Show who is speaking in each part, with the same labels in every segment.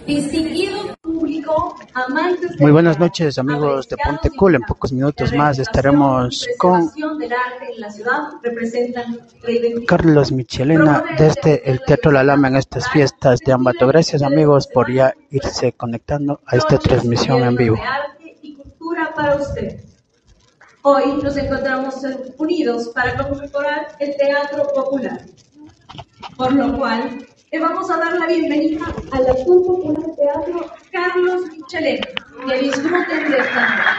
Speaker 1: Distinguido público, amantes de
Speaker 2: Muy buenas noches, amigos de Ponte Cool. En pocos minutos más estaremos con Carlos Michelena desde el Teatro La Lama en estas fiestas de Ambato. Gracias, amigos, por ya irse conectando a esta transmisión en vivo.
Speaker 1: Arte y cultura para usted. Hoy nos encontramos unidos para conmemorar el Teatro Popular, por lo cual le vamos a dar la bienvenida al Actor Popular Teatro Carlos Michelena. Que disfruten de esta noche.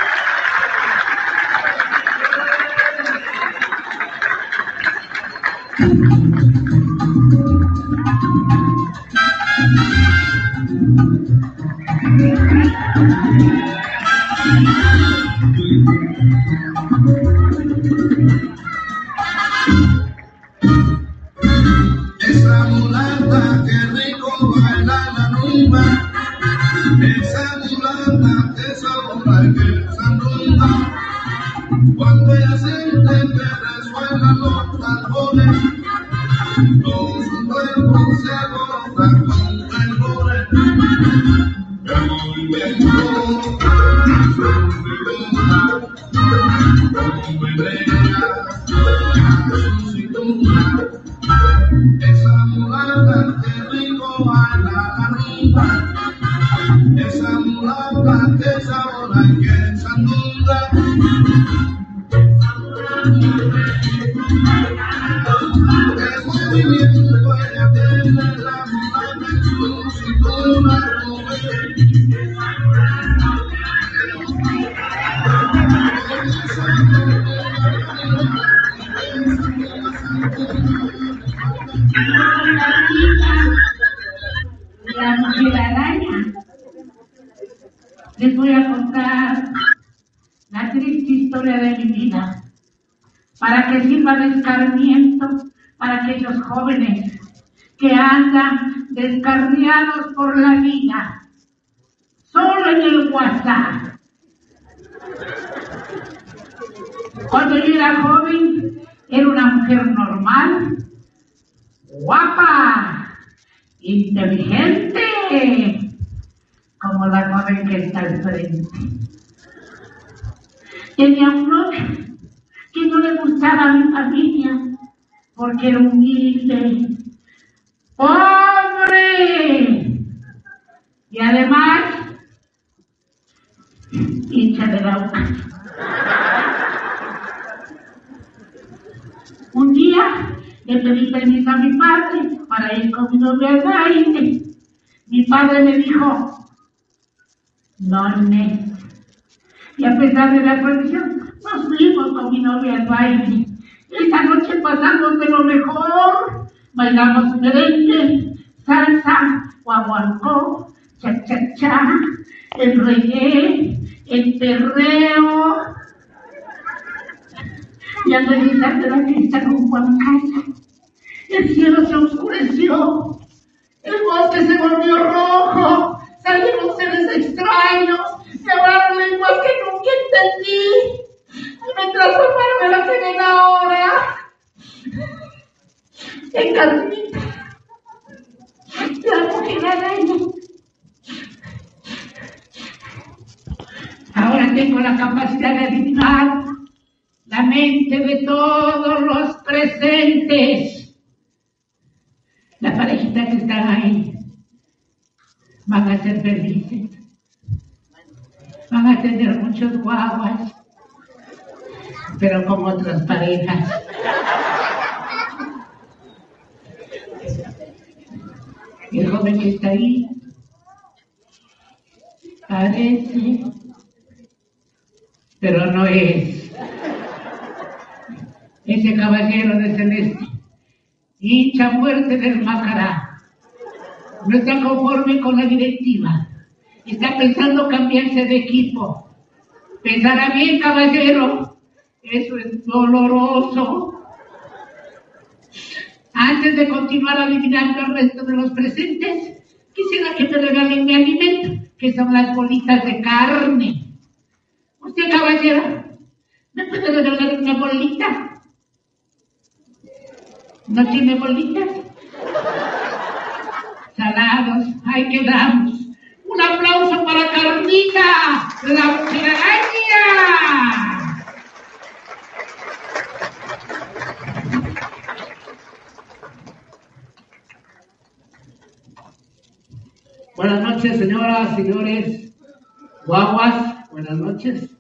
Speaker 3: Esa mulata que rico baila la rumba, esa mulata que sabora y que sandunga, cuando ella siente que resuenan los tambores, con su cuerpo se agota con tambores, el movimiento como melena, su cintura. Esa mulata que rico baila la rumba, esa mulata que sabora y que sandunga, el movimiento ella tiene la mulata en su cintura.
Speaker 4: La mujer araña. Les voy a contar la triste historia de mi vida para que sirva de escarmiento para aquellos jóvenes que andan descarriados por la vida solo en el WhatsApp. Cuando yo era joven era una mujer normal, guapa, inteligente, como la joven que está al frente. Tenía un novio que no le gustaba a mi familia porque era humilde, pobre y además hincha de la boca. Un día le pedí permiso a mi padre para ir con mi novia al baile. Mi padre me dijo, no, Nés. Y a pesar de la prohibición, nos fuimos con mi novia al baile. Esa noche pasamos de lo mejor. Bailamos merengue, salsa, guaguancó, cha-cha-cha, el reggae, el perreo. Y al regresar de la fiesta rumbo a mi casa, el cielo se oscureció, el bosque se volvió rojo, salieron seres extraños, me hablaron lenguas que nunca entendí, y me transformaron en la que ven ahora, en Carmita, la mujer araña. Ahora tengo la capacidad de adivinar la mente de todos los presentes. La parejita que están ahí van a ser felices, van a tener muchos guaguas, pero con otras parejas. El joven que está ahí parece, pero no es. Ese caballero de celeste, hincha fuerte del Macará, no está conforme con la directiva, está pensando cambiarse de equipo. Pensará bien, caballero, eso es doloroso. Antes de continuar adivinando al resto de los presentes, quisiera que me regalen mi alimento, que son las bolitas de carne. Usted, caballero, ¿me puede regalar una bolita? ¿No tiene bolitas? Salados, ahí quedamos. Un aplauso para Carlita, la mujer araña. Buenas noches, señoras, señores, guaguas, buenas noches.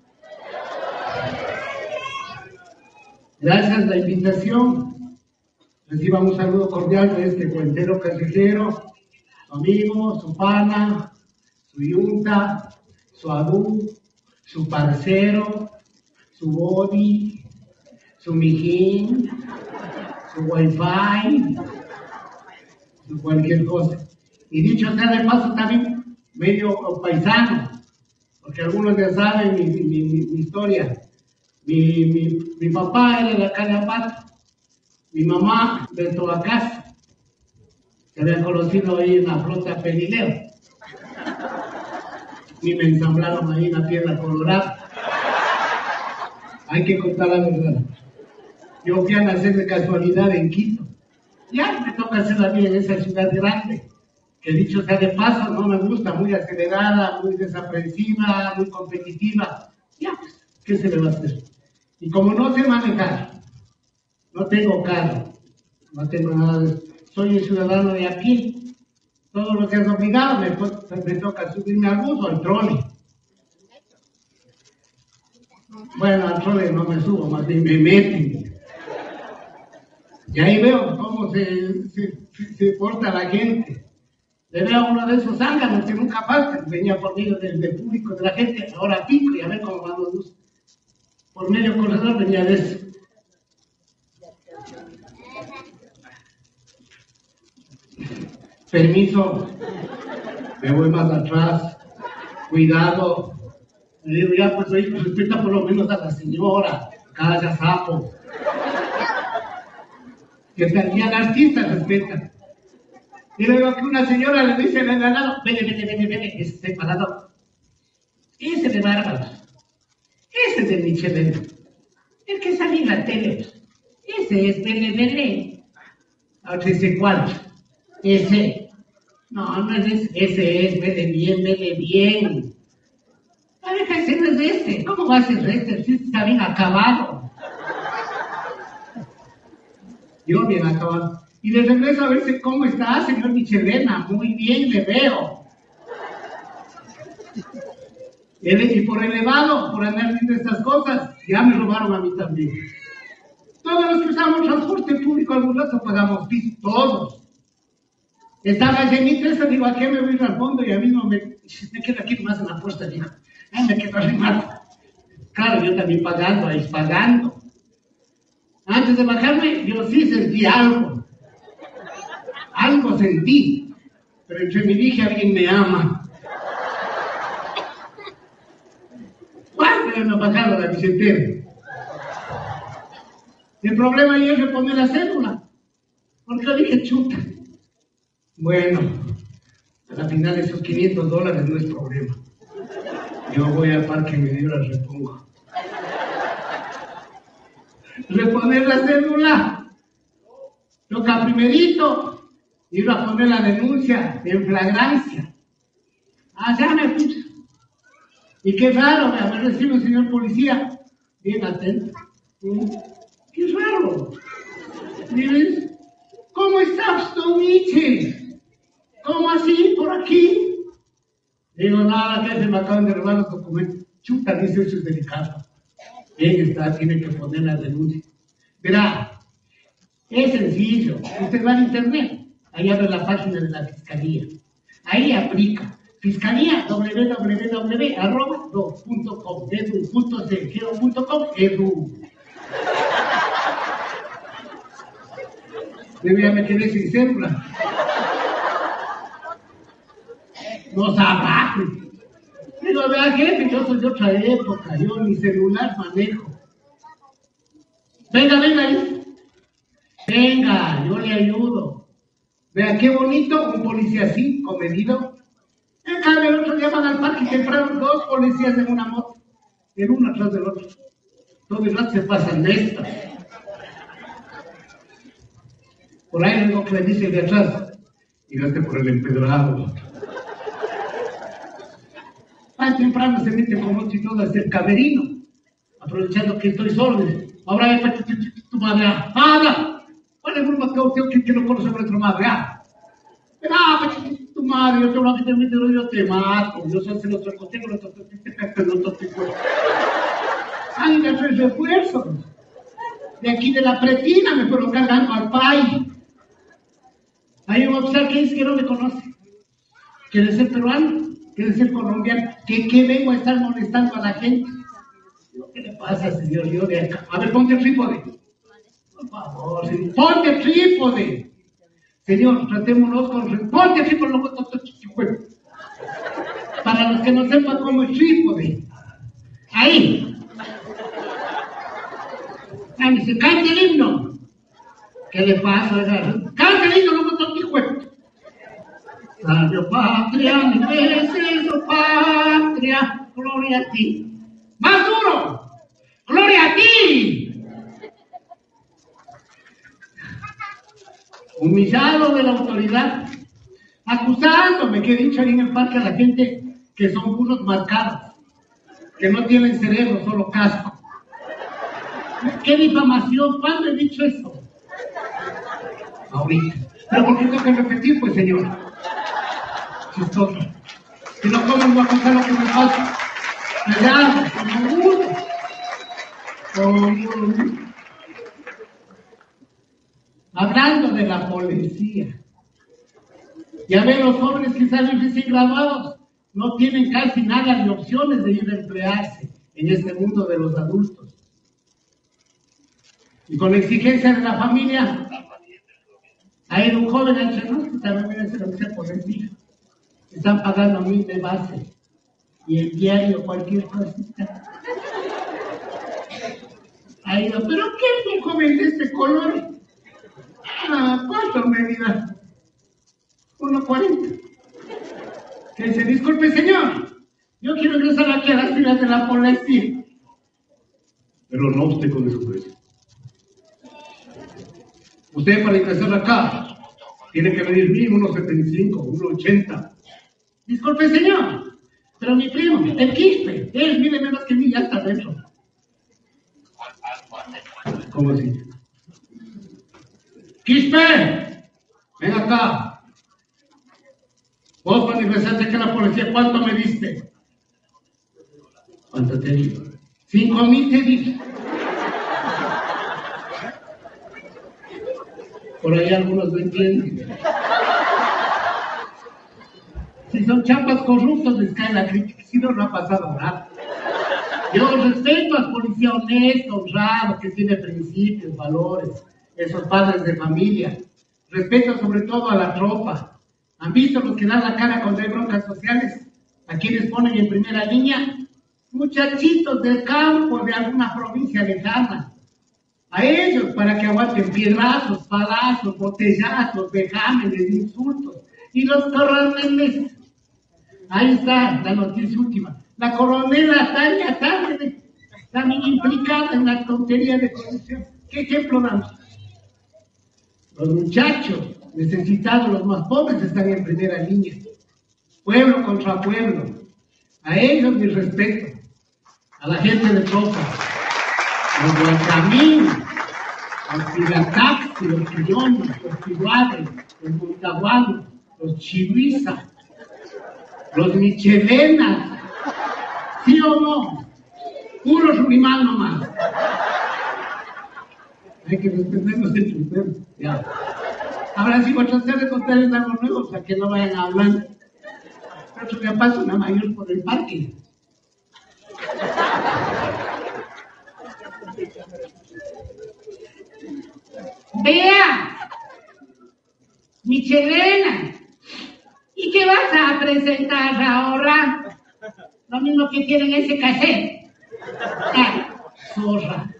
Speaker 4: Gracias a la invitación. Reciban un saludo cordial de este cuentero callejero, su amigo, su pana, su yunta, su adú, su parcero, su body, su mijín, su wifi, su cualquier cosa. Y dicho sea de paso también, medio paisano, porque algunos ya saben mi historia. Mi papá era de la calle Apato, mi mamá de Tobacás, se había conocido ahí en la flota Pelileo. Y me ensamblaron ahí en la Piedra Colorada. Hay que contar la verdad. Yo fui a nacer de casualidad en Quito. Ya me toca hacer la vida en esa ciudad grande, que dicho sea de paso, no me gusta, muy acelerada, muy desaprensiva, muy competitiva. Ya, pues, ¿qué se le va a hacer? Y como no sé manejar, no tengo carro, no tengo nada de eso, soy un ciudadano de aquí, todo lo que es obligado me toca subirme al bus o al trole. Bueno, al trole no me subo, más bien me meten. Y ahí veo cómo se porta la gente. Le veo a uno de esos zánganos que nunca faltan, venía por medio del público de la gente, ahora pico y a ver cómo van los buses. Por medio corredor venía de eso. Permiso, me voy más atrás, cuidado. Le digo, ya pues oye, respeta por lo menos a la señora, calla sapo. Que y al artista respeta. Y luego que una señora le dice al lado, vete, ese separador. Ese de bárbaro. Ese es de Michelena. El que sale en la tele. Ese es Vele. Ahora dice, ¿cuál? Ese. No es ese. Ese es Vele bien. La vieja, ese no es ese. ¿Cómo va a ser ese? Si está bien acabado. Yo bien acabado. Y le regreso a verse cómo está, señor Michelena. Muy bien, le veo. Y por elevado, por andar viendo estas cosas, ya me robaron a mí también. Todos los que usamos transporte público algún rato pagamos piso, todos. Estaba en mi eso, digo, ¿a qué me voy a ir al fondo? Y a mí no me quedo aquí más en la puerta, digo, me quedo arrimado. Claro, yo también pagando. Antes de bajarme, yo sí sentí algo. Algo sentí. Pero entre mí dije, alguien me ama. ¿Cuánto me bajaron la billetera? El problema ahí es reponer la cédula. Porque yo dije, chuta. Bueno, al final esos $500 no es problema. Yo voy al parque y me las repongo. Reponer la cédula. Toca primerito ir a poner la denuncia en flagrancia. Allá me puse. Y qué raro, me recibe un señor policía, bien atento. Qué raro. ¿Dices? ¿Cómo estás, don Miche? ¿Cómo así, por aquí? Digo, nada, que se me acaban de robar los documentos. Chuta, dice, eso es delicado. Bien está, tiene que poner la denuncia. Verá, es sencillo. Usted va a internet, ahí abre la página de la fiscalía. Ahí aplica. Fiscalía www.do.com edu. Yo ya me quedé sin cédula. No trabajo. Digo, vea, jefe, yo soy de otra época, yo ni celular manejo. Venga ahí. Venga, yo le ayudo. Vea, qué bonito, un policía así, comedido. En cambio, el otro día van al parque y compraron 2 policías en una moto, el uno atrás del otro. Todo el rato se pasan de estas. Por ahí algo que le dice de atrás, mírate por el empedrado. tan temprano se mete con otro y todo a hacer camerino, aprovechando que estoy solo. Ahora tu madre, ¡anda! ¿Cuál es el grupo que no conoce a nuestra madre? Tu madre, yo te lo que te meto, yo te mato. Yo soy el otro contigo, el otro tipo. Hay que hacer refuerzos. De aquí de la pretina me fueron cargando al país. Hay un oficial que dice que no me conoce, que de ser peruano, que de ser colombiano, que vengo a estar molestando a la gente. ¿Qué le pasa, señor? Yo de acá. A ver, ponte el trípode. Por favor, señor. Ponte el trípode. Señor, tratémonos con... Ponte el trípode, loco, para los que no sepan cómo es trípode. Ahí. Ay, se canta el himno. ¿Qué le pasa? Canta el himno, loco, Radio patria, mi precioso patria, gloria a ti. ¡Más duro! ¡Gloria a ti! Humillado de la autoridad, acusándome, que he dicho ahí en el parque a la gente que son unos marcados, que no tienen cerebro, solo casco. ¿Qué difamación? ¿Cuándo he dicho eso? Ahorita. Pero ¿por qué tengo que repetir, pues, señor? Chistoso. Si no, ¿cómo voy a contar lo que me pasa? Allá, hablando de la policía. Ya ven, los jóvenes que salen recién graduados no tienen casi nada de opciones de ir a emplearse en este mundo de los adultos. Y con la exigencia de la familia, hay un joven anciano que también viene a ser oficial policía. Están pagando a mí de base. Y el diario, cualquier cosita. Ha ido, ¿pero qué es un joven de este color? ¿Cuánto medida? 1.40. Que se disculpe, señor. Yo quiero ingresar aquí a las filas de la policía.
Speaker 3: Pero no usted con eso precio. Usted para ingresar acá tiene que medir mínimo 1.75, 1.80.
Speaker 4: Disculpe, señor. Pero mi primo, el Quispe, él mide menos que mí, ya está dentro.
Speaker 3: ¿Cómo así?
Speaker 4: Quispe,
Speaker 3: Ven acá.
Speaker 4: vos para ingresarte aquí a la policía, ¿cuánto me diste?
Speaker 3: ¿Cuánto te digo?
Speaker 4: 5,000 te dije.
Speaker 3: Por ahí algunos no entienden.
Speaker 4: Si son chapas corruptos, les cae la crítica. Si no, no ha pasado nada. Yo respeto al policía honesto, honrado, que tiene principios, valores, esos padres de familia. Respeto sobre todo a la tropa. ¿Han visto los que dan la cara cuando hay broncas sociales? ¿A quienes ponen en primera línea? Muchachitos del campo de alguna provincia lejana. A ellos, para que aguanten piedrazos, palazos, botellazos, vejámenes, insultos. Y los coroneles. Ahí está la noticia última. La coronela Tania Cáceres, también implicada en la tontería de corrupción. ¿Qué ejemplo damos? Los muchachos necesitados, los más pobres, están en primera línea. Pueblo contra pueblo. A ellos mi respeto. A la gente de tropa. Los guacamín, los pirataxi, los quillones, los tiguares, los montaguanos, los chihuizas, los michelenas. ¿Sí o no? Puro Surimán nomás. Hay que respetarnos el chupero. Ya. Ahora sí voy a tratar de contarles algo nuevo para que no vayan a hablar. Pero que pasa una mayor por el parque. Vea, Michelena, ¿y qué vas a presentar ahora? Lo mismo que tienen ese cassette. Zorra.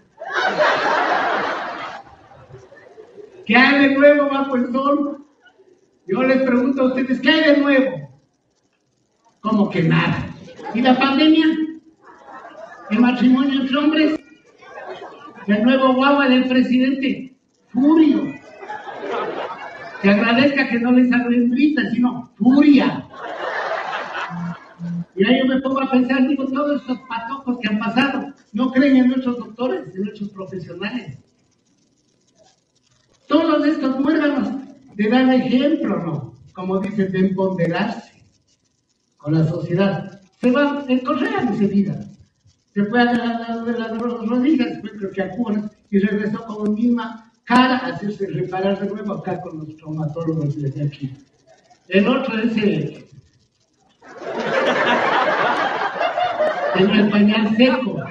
Speaker 4: ¿Qué hay de nuevo bajo el sol? Yo les pregunto a ustedes, ¿qué hay de nuevo? ¿Cómo que nada? ¿Y la pandemia? ¿El matrimonio entre hombres? ¿El nuevo guagua del presidente? Furio. Que agradezca que no les hago hembrita, sino furia.
Speaker 3: Y ahí yo me pongo a pensar, digo, todos estos patocos que han pasado, no creen en nuestros doctores, en nuestros profesionales. Todos estos muérganos de dar ejemplo, ¿no? Como dicen, de empoderarse con la sociedad. Se van en Correa de seguida. Se fue a las rodillas, creo que a Cuba, y regresó con la misma cara a hacerse reparar de nuevo acá con los traumatólogos desde aquí. El otro, ese, tenía el pañal seco.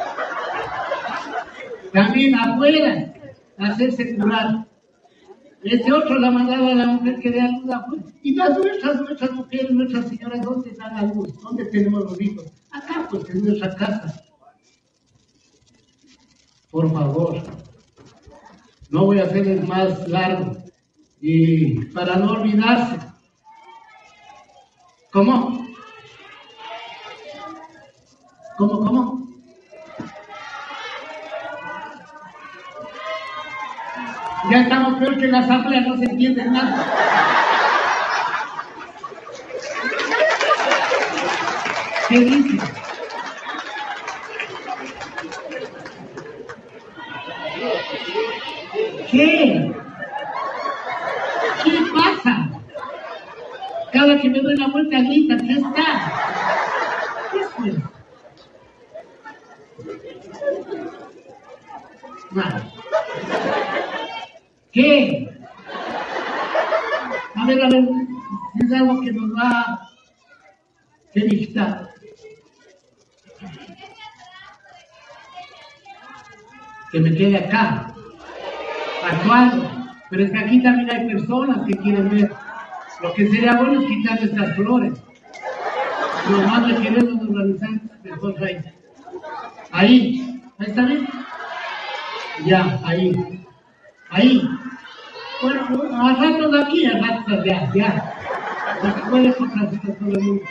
Speaker 3: También afuera, a hacerse curar. Ese otro la mandaba a la mujer que dé a luz afuera. Y las nuestras mujeres, nuestras señoras, ¿dónde dan a luz? ¿Dónde tenemos los hijos? Acá, pues, en nuestra casa. Por favor, no voy a hacerles más largo. Y para no olvidarse. ¿Cómo? ¿Cómo? Ya estamos peor que la asamblea, no se entiende nada. ¿Qué dice? ¿Qué? ¿Qué pasa? Cada que me doy la vuelta grita, ¿qué está? ¿Qué es? Nada. ¿Qué? A ver, es algo que nos va a felicitar. Que me quede acá, actuando. Pero es que aquí también hay personas que quieren ver. Lo que sería bueno es quitar estas flores. Lo más que queremos organizar mejor ahí. Ahí está bien. Ya, ahí. Bueno, a ratos de aquí, a ratos de allá. No se puede contratar todo el mundo.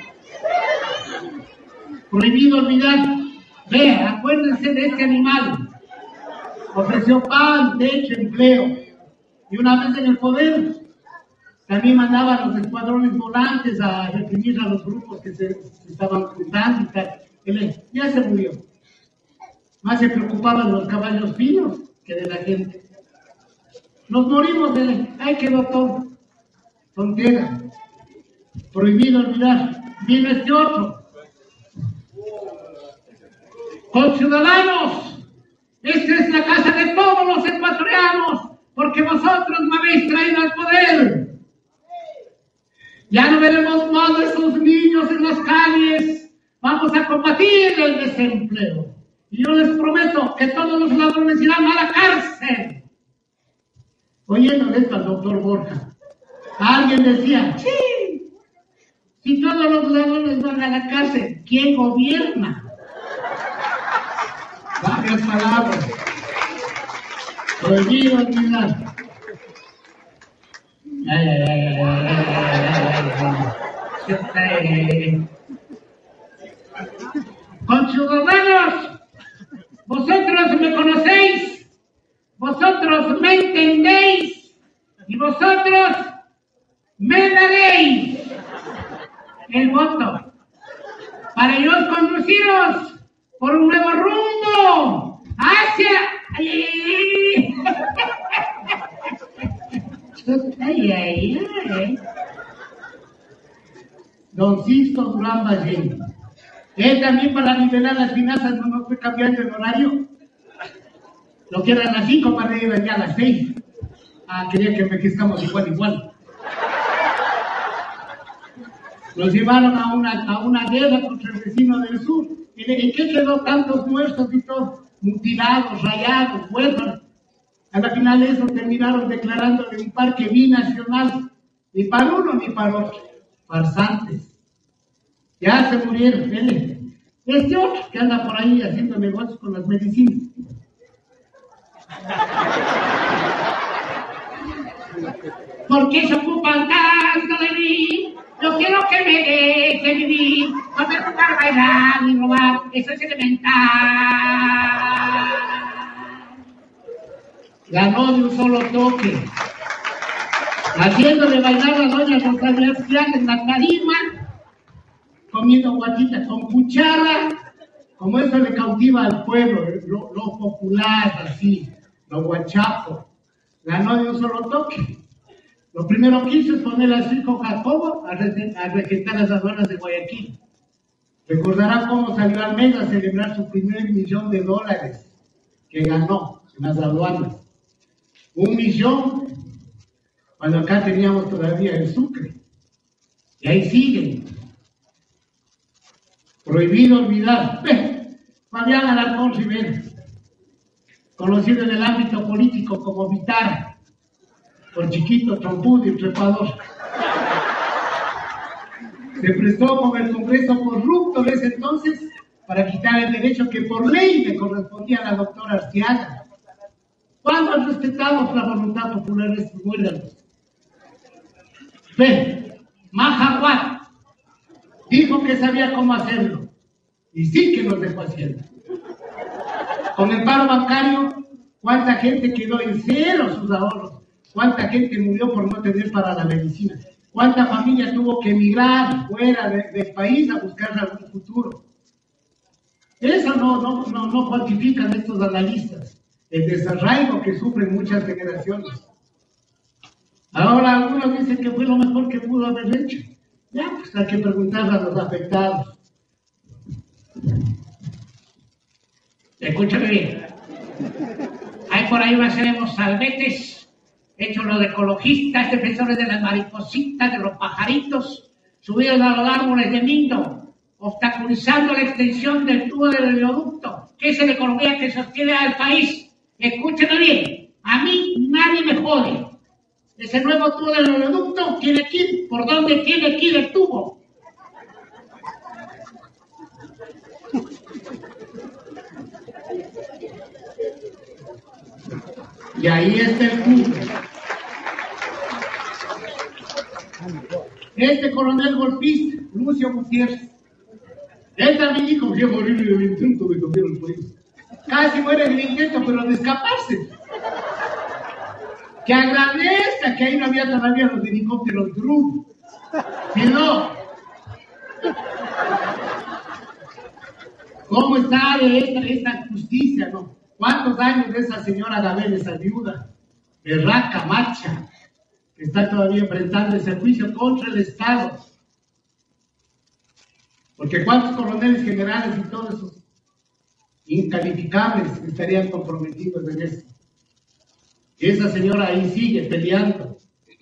Speaker 3: Prohibido olvidar. Vea, acuérdense de este animal. Ofreció pan, techo, empleo. Y una vez en el poder, también mandaba a los escuadrones volantes a reprimir a los grupos que se estaban juntando y tal. Él ya se murió. Más se preocupaban los caballos finos que de la gente. Nos morimos de él. Ahí quedó todo. Tontera. Prohibido olvidar. Viene este otro. Conciudadanos, esta es la casa de todos los ecuatorianos, porque vosotros me habéis traído al poder. Ya no veremos más de esos niños en las calles. Vamos a combatir el desempleo. Y yo les prometo que todos los ladrones irán a la cárcel. Oyendo esto al doctor Borja, alguien decía, sí, si todos los ladrones van a la cárcel, ¿quién gobierna? Varias palabras. Prohibido olvidar. Conciudadanos, vosotros me conocéis, vosotros me entendéis y vosotros me daréis el voto para yo conduciros por un nuevo rumbo hacia... Don Sisto Durán Ballén. Él también para nivelar las finanzas no nos fue cambiando el horario. Lo que eran las 5 para ir ya a las 6. Quería que estamos igual. Nos llevaron a una guerra contra el vecino del sur. ¿En qué quedó tantos muertos y todos mutilados, rayados, huérfanos? A la final eso terminaron declarándole un parque binacional, ni para uno ni para otro. Farsantes. Ya se murieron. Este otro que anda por ahí haciendo negocios con las medicinas. ¿Por qué se ocupan tanto de mí? Yo quiero que me deje vivir, no me tocar bailar ni robar, eso es elemental. Ganó de un solo toque, haciéndole bailar a doña Rosalía Esquial en la tarima, comiendo guatita con cuchara, como eso le cautiva al pueblo, lo popular, así, lo guachapo. Ganó de un solo toque. Lo primero que hizo es poner a su hijo Jacobo a regentar las aduanas de Guayaquil. Recordarán cómo salió Almeida a celebrar su primer $1.000.000 que ganó en las aduanas. 1 millón, cuando acá teníamos todavía el Sucre. Y ahí siguen. Prohibido olvidar. Fabián Alarcón Rivera, conocido en el ámbito político como Vitara, por chiquito, trompudo y trepador. Se prestó con el Congreso corrupto de ese entonces para quitar el derecho que por ley le correspondía a la doctora Arteaga. ¿Cuándo han respetado la voluntad popular de estos muérganos? Mahahuat dijo que sabía cómo hacerlo y sí que nos dejó haciendo. Con el paro bancario, ¿cuánta gente quedó en cero sus ahorros? ¿Cuánta gente murió por no tener para la medicina? ¿Cuánta familia tuvo que emigrar fuera del país a buscar algún futuro? Eso no cuantifican estos analistas, el desarraigo que sufren muchas generaciones. Ahora algunos dicen que fue lo mejor que pudo haber hecho. Ya, pues hay que preguntarle a los afectados.
Speaker 4: Escúchame bien. Hay por ahí una serie de salvetes, hechos los ecologistas, defensores de las maripositas, de los pajaritos, subidos a los árboles de Mindo, obstaculizando la extensión del tubo del oleoducto, que es la economía que sostiene al país. Escúchame bien, a mí nadie me jode. Ese nuevo tubo del oleoducto tiene que ir por donde tiene que ir el tubo.
Speaker 3: Y ahí está el punto. Este coronel golpista, Lucio Gutiérrez, él también dijo que morir en el intento de cambiar el país. Casi muere en el intento, pero de escaparse. Que agradezca que ahí no había todavía los helicópteros Drum. Si no, ¿cómo está esta justicia, no? ¿Cuántos años de esa señora Gabel, esa viuda, berraca, macha, que está todavía enfrentando ese juicio contra el Estado? Porque cuántos coroneles generales y todos esos incalificables estarían comprometidos en esto. Y esa señora ahí sigue peleando.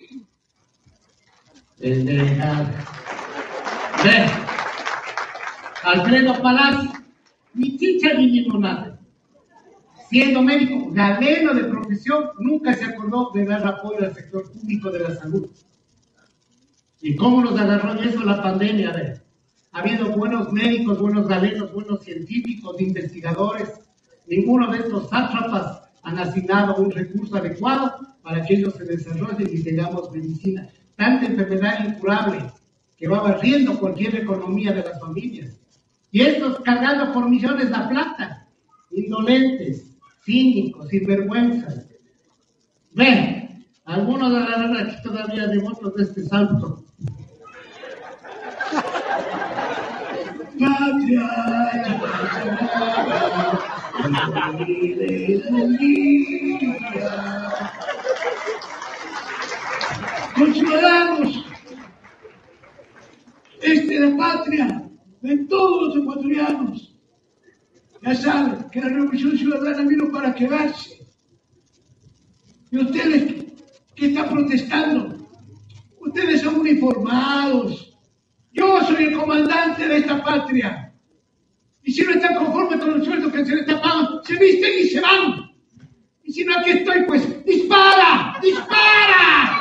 Speaker 3: Alfredo Palacio, ni chicha ni limonada. Siendo médico galeno de profesión, nunca se acordó de dar apoyo al sector público de la salud. ¿Y cómo nos agarró en eso la pandemia? A ver, ha habido buenos médicos, buenos galenos, buenos científicos, investigadores. Ninguno de estos sátrapas han asignado un recurso adecuado para que ellos se desarrollen y tengamos medicina. Tanta enfermedad incurable que va barriendo cualquier economía de las familias. Y estos cargando por millones la plata, indolentes, cínicos, sinvergüenzas. Ven, algunos de la verdad aquí todavía devotos de este santo.
Speaker 5: Consideramos la patria de todos los ecuatorianos. Ya saben que la Revolución Ciudadana vino para quedarse. Y ustedes que están protestando, ustedes son uniformados. Yo soy el comandante de esta patria. Y si no están conformes con el sueldo que se les está pagando, se visten y se van. Y si no, aquí estoy, pues, ¡dispara! ¡Dispara!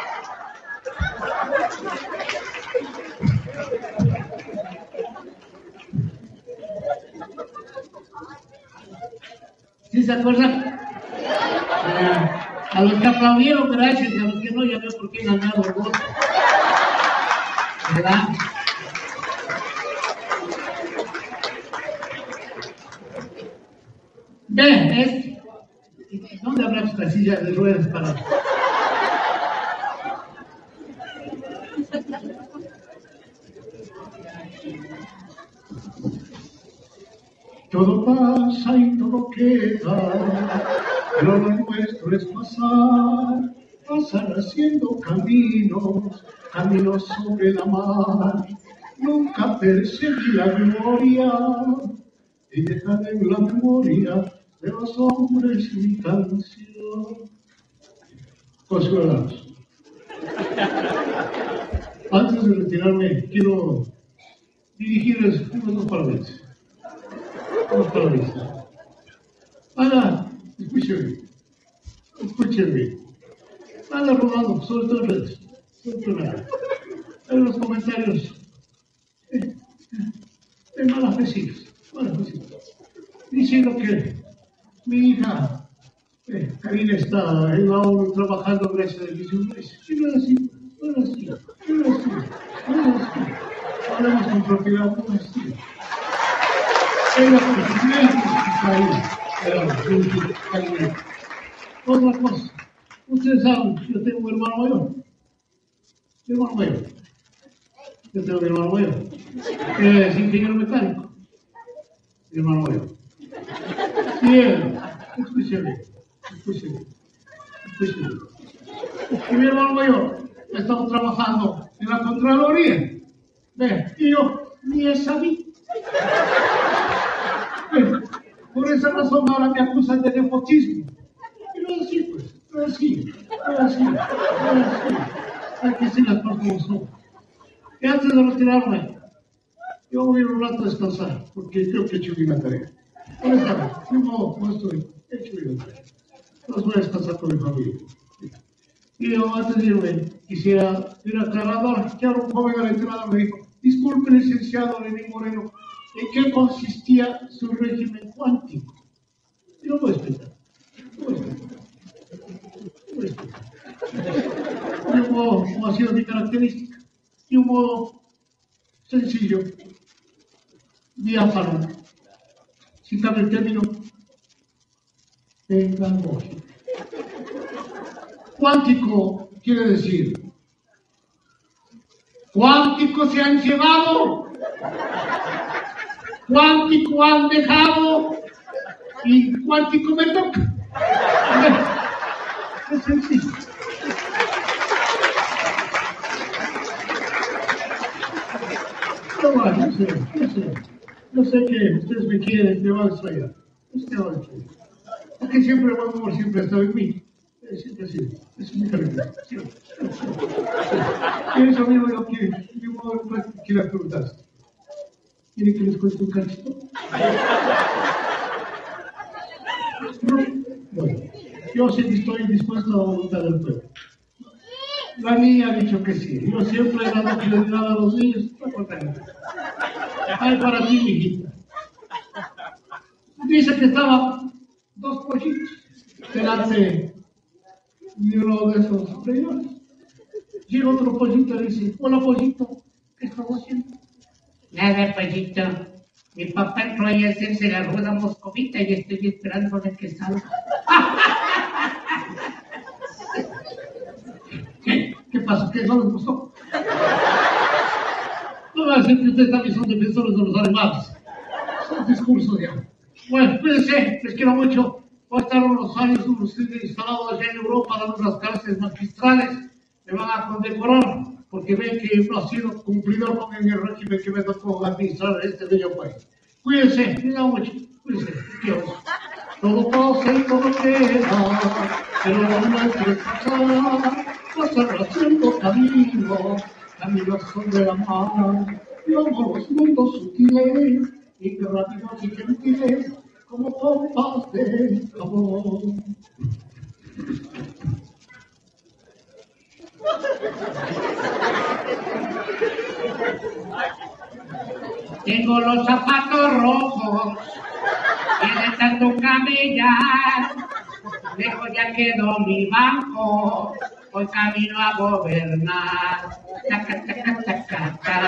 Speaker 3: ¿Sí se acuerdan? A los que aplaudieron, gracias, y a los que no, ya veo por qué ganaron el voto. ¿Verdad? Ven, ¿dónde habrá estas sillas de ruedas para...? Todo pasa y todo queda, pero lo nuestro es pasar haciendo caminos sobre la mar. Nunca perseguí la gloria y dejaré en la memoria de los hombres mi canción. Consuelados. Antes de retirarme, quiero dirigirles unos parabéns. Ana, escúcheme. Anda rodando, sobre todo en redes, hay unos comentarios de malas vecinas, diciendo que mi hija Karina está en la ONU trabajando gracias a Iglesia. Y no es así. Hablamos con propiedad, no es así. Ella otra cosa, ustedes saben, yo tengo un hermano mayor. Que es ingeniero mecánico. Mi hermano mayor. Y él, escúcheme. Y mi hermano mayor ha estado trabajando en la Contraloría. Y yo ni he sabido. Por esa razón ahora me acusan de nepotismo. Y no es así, pues. No es así. Hay que decir las cosas como son. Y antes de retirarme, yo voy a ir un rato a descansar, porque creo que he hecho bien la tarea. Honestamente, no estoy. He hecho bien la tarea. Entonces voy a descansar con mi familia. Y yo, antes de irme, quisiera ir aclarando que ahora un joven a la entrada me dijo: disculpe, licenciado Lenín Moreno, ¿en qué consistía su régimen cuántico? Y no puedo explicar. De un modo, como ha sido mi característica, de un modo sencillo, diáfano, sin cabe el término pedagógico. Cuántico quiere decir: cuántico se han llevado, cuántico han dejado y cuántico me toca. Es sencillo. Yo sé que ustedes me quieren, me van a extrañar. Porque siempre el buen humor siempre ha estado en mí. Siempre ha sido. Eso es mi característica. Y eso mismo yo quiero preguntar. ¿Quieren que les cuente un cachito? Bueno, yo sí estoy dispuesto a la voluntad del pueblo. La niña ha dicho que sí. Yo siempre he dado prioridad a los niños. Ay, para ti, mijita. Dice que estaban 2 pollitos delante de uno de esos señores. Llega otro pollito y dice: hola, pollito, ¿qué estás haciendo?
Speaker 4: Nada, pollito. Mi papá entró ahí a hacerse la rueda moscovita y estoy esperando de que salga.
Speaker 3: ¿Qué pasa? ¿Qué no les gustó? No va a decir que ustedes también son defensores de los animales. Son discursos ya. Bueno, cuídense, les quiero mucho. Voy a estar unos años instalados allá en Europa, dando unas clases magistrales. Me van a condecorar, porque ven que yo he sido cumplidor con el régimen que me tocó administrar este bello país. Cuídense, cuídense mucho. Cuídense, quiero. Todo pasa y todo queda, pero no hay que pasar haciendo caminos sobre la mar. Y amo los mundos sutiles y rápidos y gentiles, como pompas de amor.
Speaker 4: Tengo los zapatos rojos y de tanto camellar, lejos ya quedó mi banco, hoy camino a gobernar. Taca, taca, taca, taca.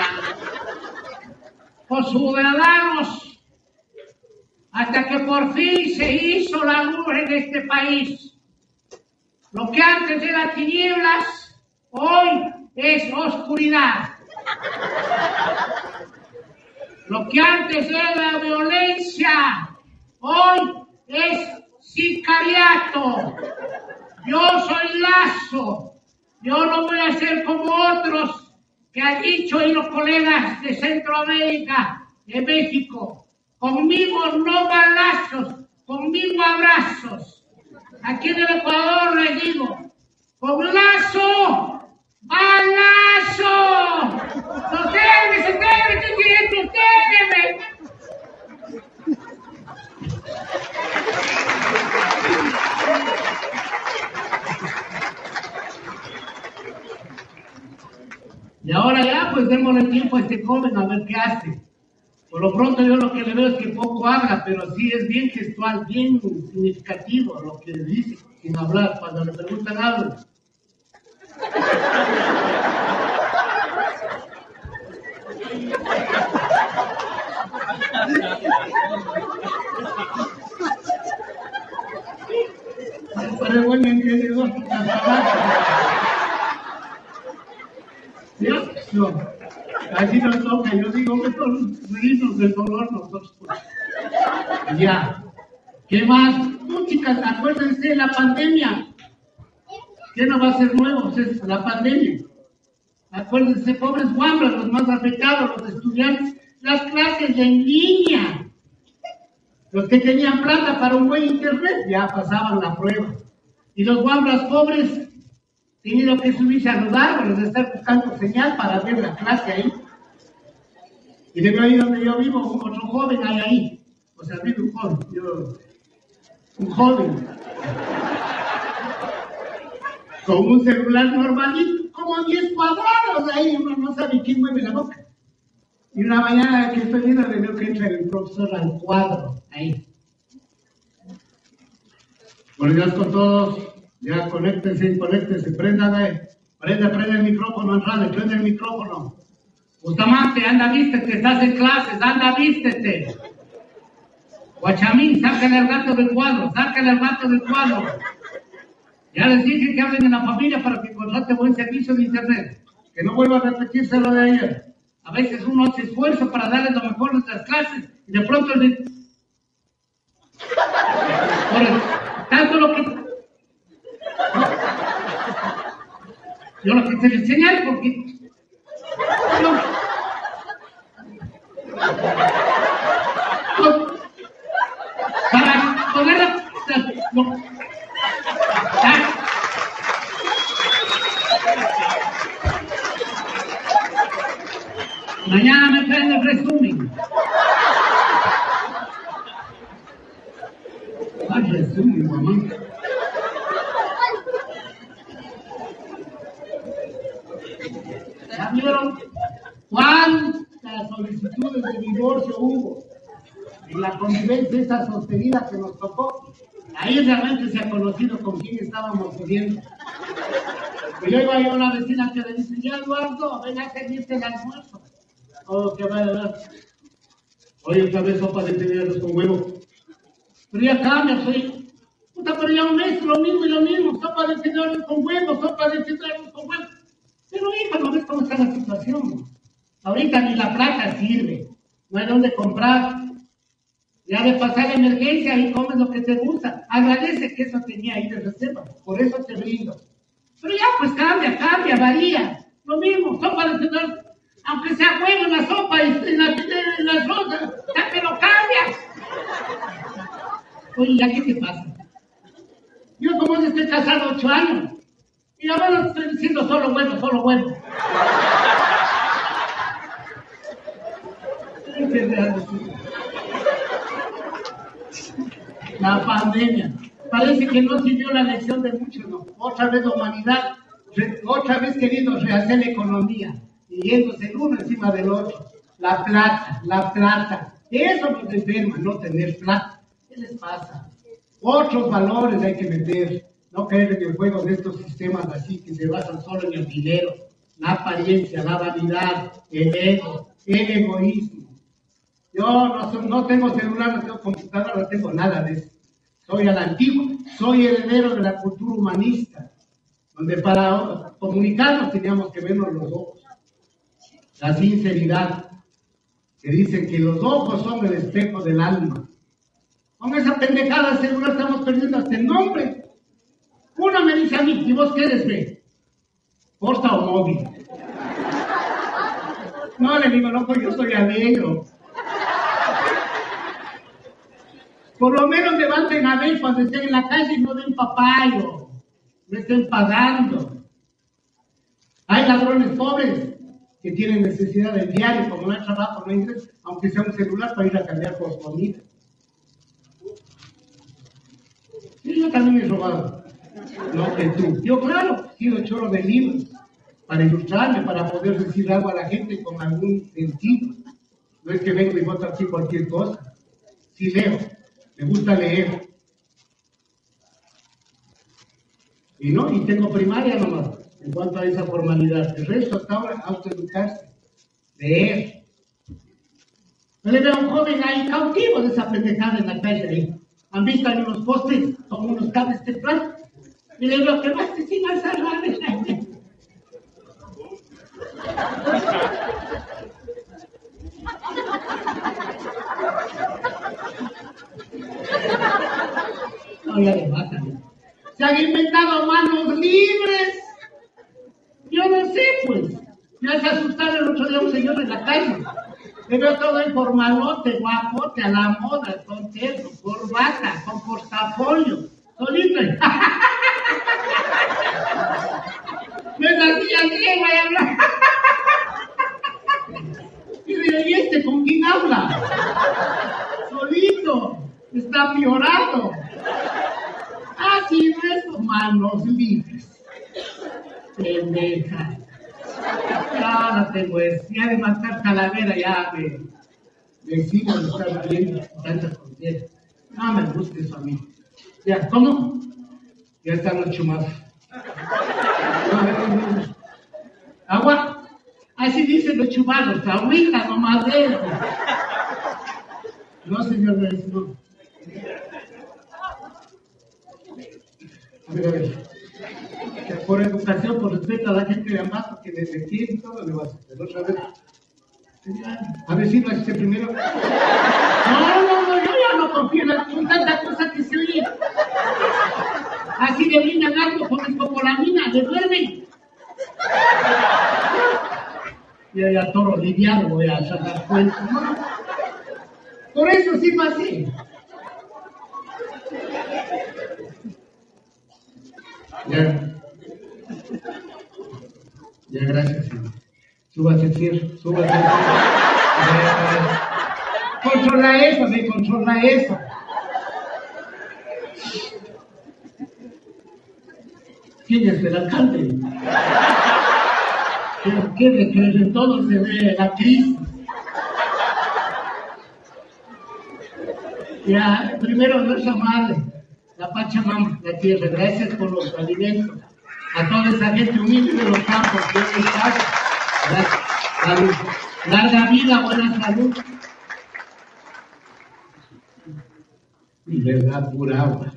Speaker 4: Los ciudadanos, hasta que por fin se hizo la luz en este país. Lo que antes era tinieblas, hoy es oscuridad.
Speaker 3: Lo que antes era violencia, hoy es sicariato. Yo soy Lazo. Yo no voy a ser como otros que han dicho y los colegas de Centroamérica, de México. Conmigo no balazos, conmigo abrazos. Aquí en el Ecuador les digo, con Lazo, balazo. ¡No téneme, téneme! Y ahora ya, pues démosle tiempo a este joven a ver qué hace. Por lo pronto yo lo que le veo es que poco habla, pero sí es bien gestual, bien significativo lo que dice, sin hablar, cuando le preguntan algo. Pero bueno, entendedor, ¿ya? No. Así nos toca, yo digo que son reírnos del dolor nosotros. Ya. ¿Qué más? Chicas, acuérdense de la pandemia. ¿Qué no va a ser nuevo? Es la pandemia. Acuérdense, pobres guambras, los más afectados, los estudiantes, las clases en línea. Los que tenían plata para un buen internet ya pasaban la prueba. Y los guambras pobres tenido que subirse a los árboles, estar buscando señal para ver la clase ahí. Y de ahí donde yo vivo, otro joven hay ahí. O sea, vive un joven. Un joven. Con un celular normalito, como 10 cuadrados ahí, uno no sabe quién mueve la boca. Y una mañana que estoy viendo, le veo que entra el profesor al cuadro, ahí. Buenos días con todos. Ya, conéctense, prendan el micrófono, Andrade, prende el micrófono. Bustamante, anda, vístete, estás en clases, anda, vístete. Guachamín, sácale el gato del cuadro. Ya les dije que hablen en la familia para que contrate buen servicio de internet. Que no vuelva a repetirse lo de ayer. A veces uno hace esfuerzo para darles lo mejor de nuestras clases y de pronto tanto lo que... Yo lo que te enseñar porque... Para poner mañana me traen el resumen. ¿Cuál resumen, mamá? ¿Ya vieron cuántas solicitudes de divorcio hubo en la convivencia esa sostenida que nos tocó? Ahí realmente se ha conocido con quién estábamos viviendo. Y luego hay una vecina que le dice, ya Eduardo, ven a servirte el almuerzo. Oh, que va a dar. Oye, otra vez sopa de fideos con huevo. Pero ya cambia, soy. Puta, pero ya un mes, lo mismo. Sopa de fideos con huevo. Pero hija, ¿no ves cómo está la situación? Ahorita ni la plata sirve. No hay dónde comprar. Ya de pasar emergencia y comes lo que te gusta. Agradece que eso tenía ahí de reserva. Por eso te brindo. Pero ya pues cambia, varía. Lo mismo, sopa de fideos. Aunque sea huevo en la sopa y en la sopa, ya te lo cambias. Oye, ¿ya qué te pasa? Yo como estoy casado 8 años. Y ahora no estoy diciendo solo bueno. La pandemia. Parece que no sirvió la lección de muchos, ¿no? Otra vez la humanidad, otra vez queriendo rehacer la economía, y yéndose el uno encima del otro. La plata. Eso nos enferma, no tener plata. ¿Qué les pasa? Otros valores hay que meter. No caer en el juego de estos sistemas así que se basan solo en el dinero, la apariencia, la vanidad, el ego, el egoísmo. Yo no tengo celular, no tengo computadora, no tengo nada de eso. Soy a la antigua, soy heredero de la cultura humanista, donde para comunicarnos teníamos que vernos los ojos. La sinceridad. que dicen que los ojos son el espejo del alma. Con esa pendejada seguro estamos perdiendo hasta el nombre. Uno me dice a mí, ¿y vos qué eres, ve? ¿Posta o móvil? No, le digo, loco, yo soy alegro. Por lo menos levanten a ver cuando estén en la calle y no den papayo. Me estén pagando. Hay ladrones pobres que tienen necesidad del diario, como no hay trabajo, no hay ingreso, aunque sea un celular para ir a cambiar por comida. Sí, yo también he robado. No que tú. Yo, claro, he sido chorro de libros para ilustrarme, para poder decir algo a la gente con algún sentido. No es que vengo y voto aquí cualquier cosa. Sí leo, me gusta leer. Y no, y tengo primaria nomás, en cuanto a esa formalidad. El resto hasta ahora, autoeducarse, leer. Yo le veo a un joven ahí cautivo de esa pendejada en la calle ahí. ¿Han visto ahí unos postes con unos cables tempranos? Y le veo que más que sin alzar la aire. No, ya le basta. Se han inventado manos libres. Yo no sé, pues. Me hace asustar el otro día un señor en la calle. Le veo todo en formalote, guapote, a la moda, con terno, corbata, con portafolio, solito. Me hacía griega y hablar. Y digo, ¿y este con quién habla? Solito, está piorado. Así no es, manos libres. Pendeja. Ya no tengo eso. Ya de matar calavera ya me sigo de estar viendo tanta tontería. No me gusta eso a mí. Ya, ¿cómo? Ya están los chumazos. Agua. Así dicen los chumazos. Agüita nomás de eso. No, señor, no. A ver. Por educación, por respeto a la gente de Ambato, que desde aquí y todo le va a hacer. Otra vez. A ver si lo hace primero. No, yo ya no confío en tanta cosa que se oye. Así le brindan algo con escopolamina, le duermen. Ya toro lidiado voy a sacar cuenta. ¿No? Por eso sí va así. Ya, gracias, señor. Súbase, Sir, súbase. Controla eso. ¿Quién es el alcalde? ¿Qué de que de todo se ve la crisis? Ya, primero nuestra madre, la Pachamama, la tierra, gracias por los alimentos. A toda esa gente humilde de los campos, que es el caso. Gracias. Salud. Larga vida, buena salud. Y verdad, pura agua.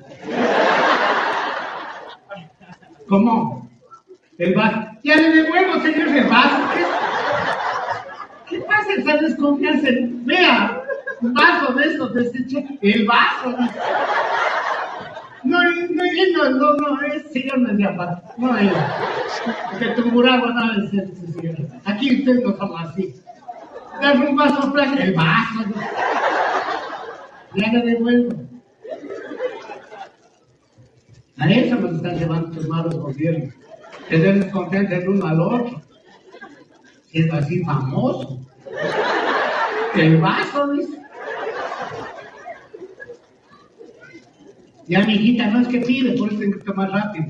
Speaker 3: ¿Cómo? El vaso. Ya le devuelvo, señor, el vaso. ¿Qué pasa esa desconfianza? Vea, un vaso de esos deseché. El vaso. No, es señor no es de aparte. No es. Que Tungurahua no es ese señor. Aquí ustedes no somos así. Darle un vaso plástico. El vaso. Ya le devuelvo. A eso nos están llevando sus malos gobiernos. Tener desconfianza el uno al otro. Siendo así famoso. El vaso, dice. Ya mi hijita no es que pide, por eso tengo que tomar rápido.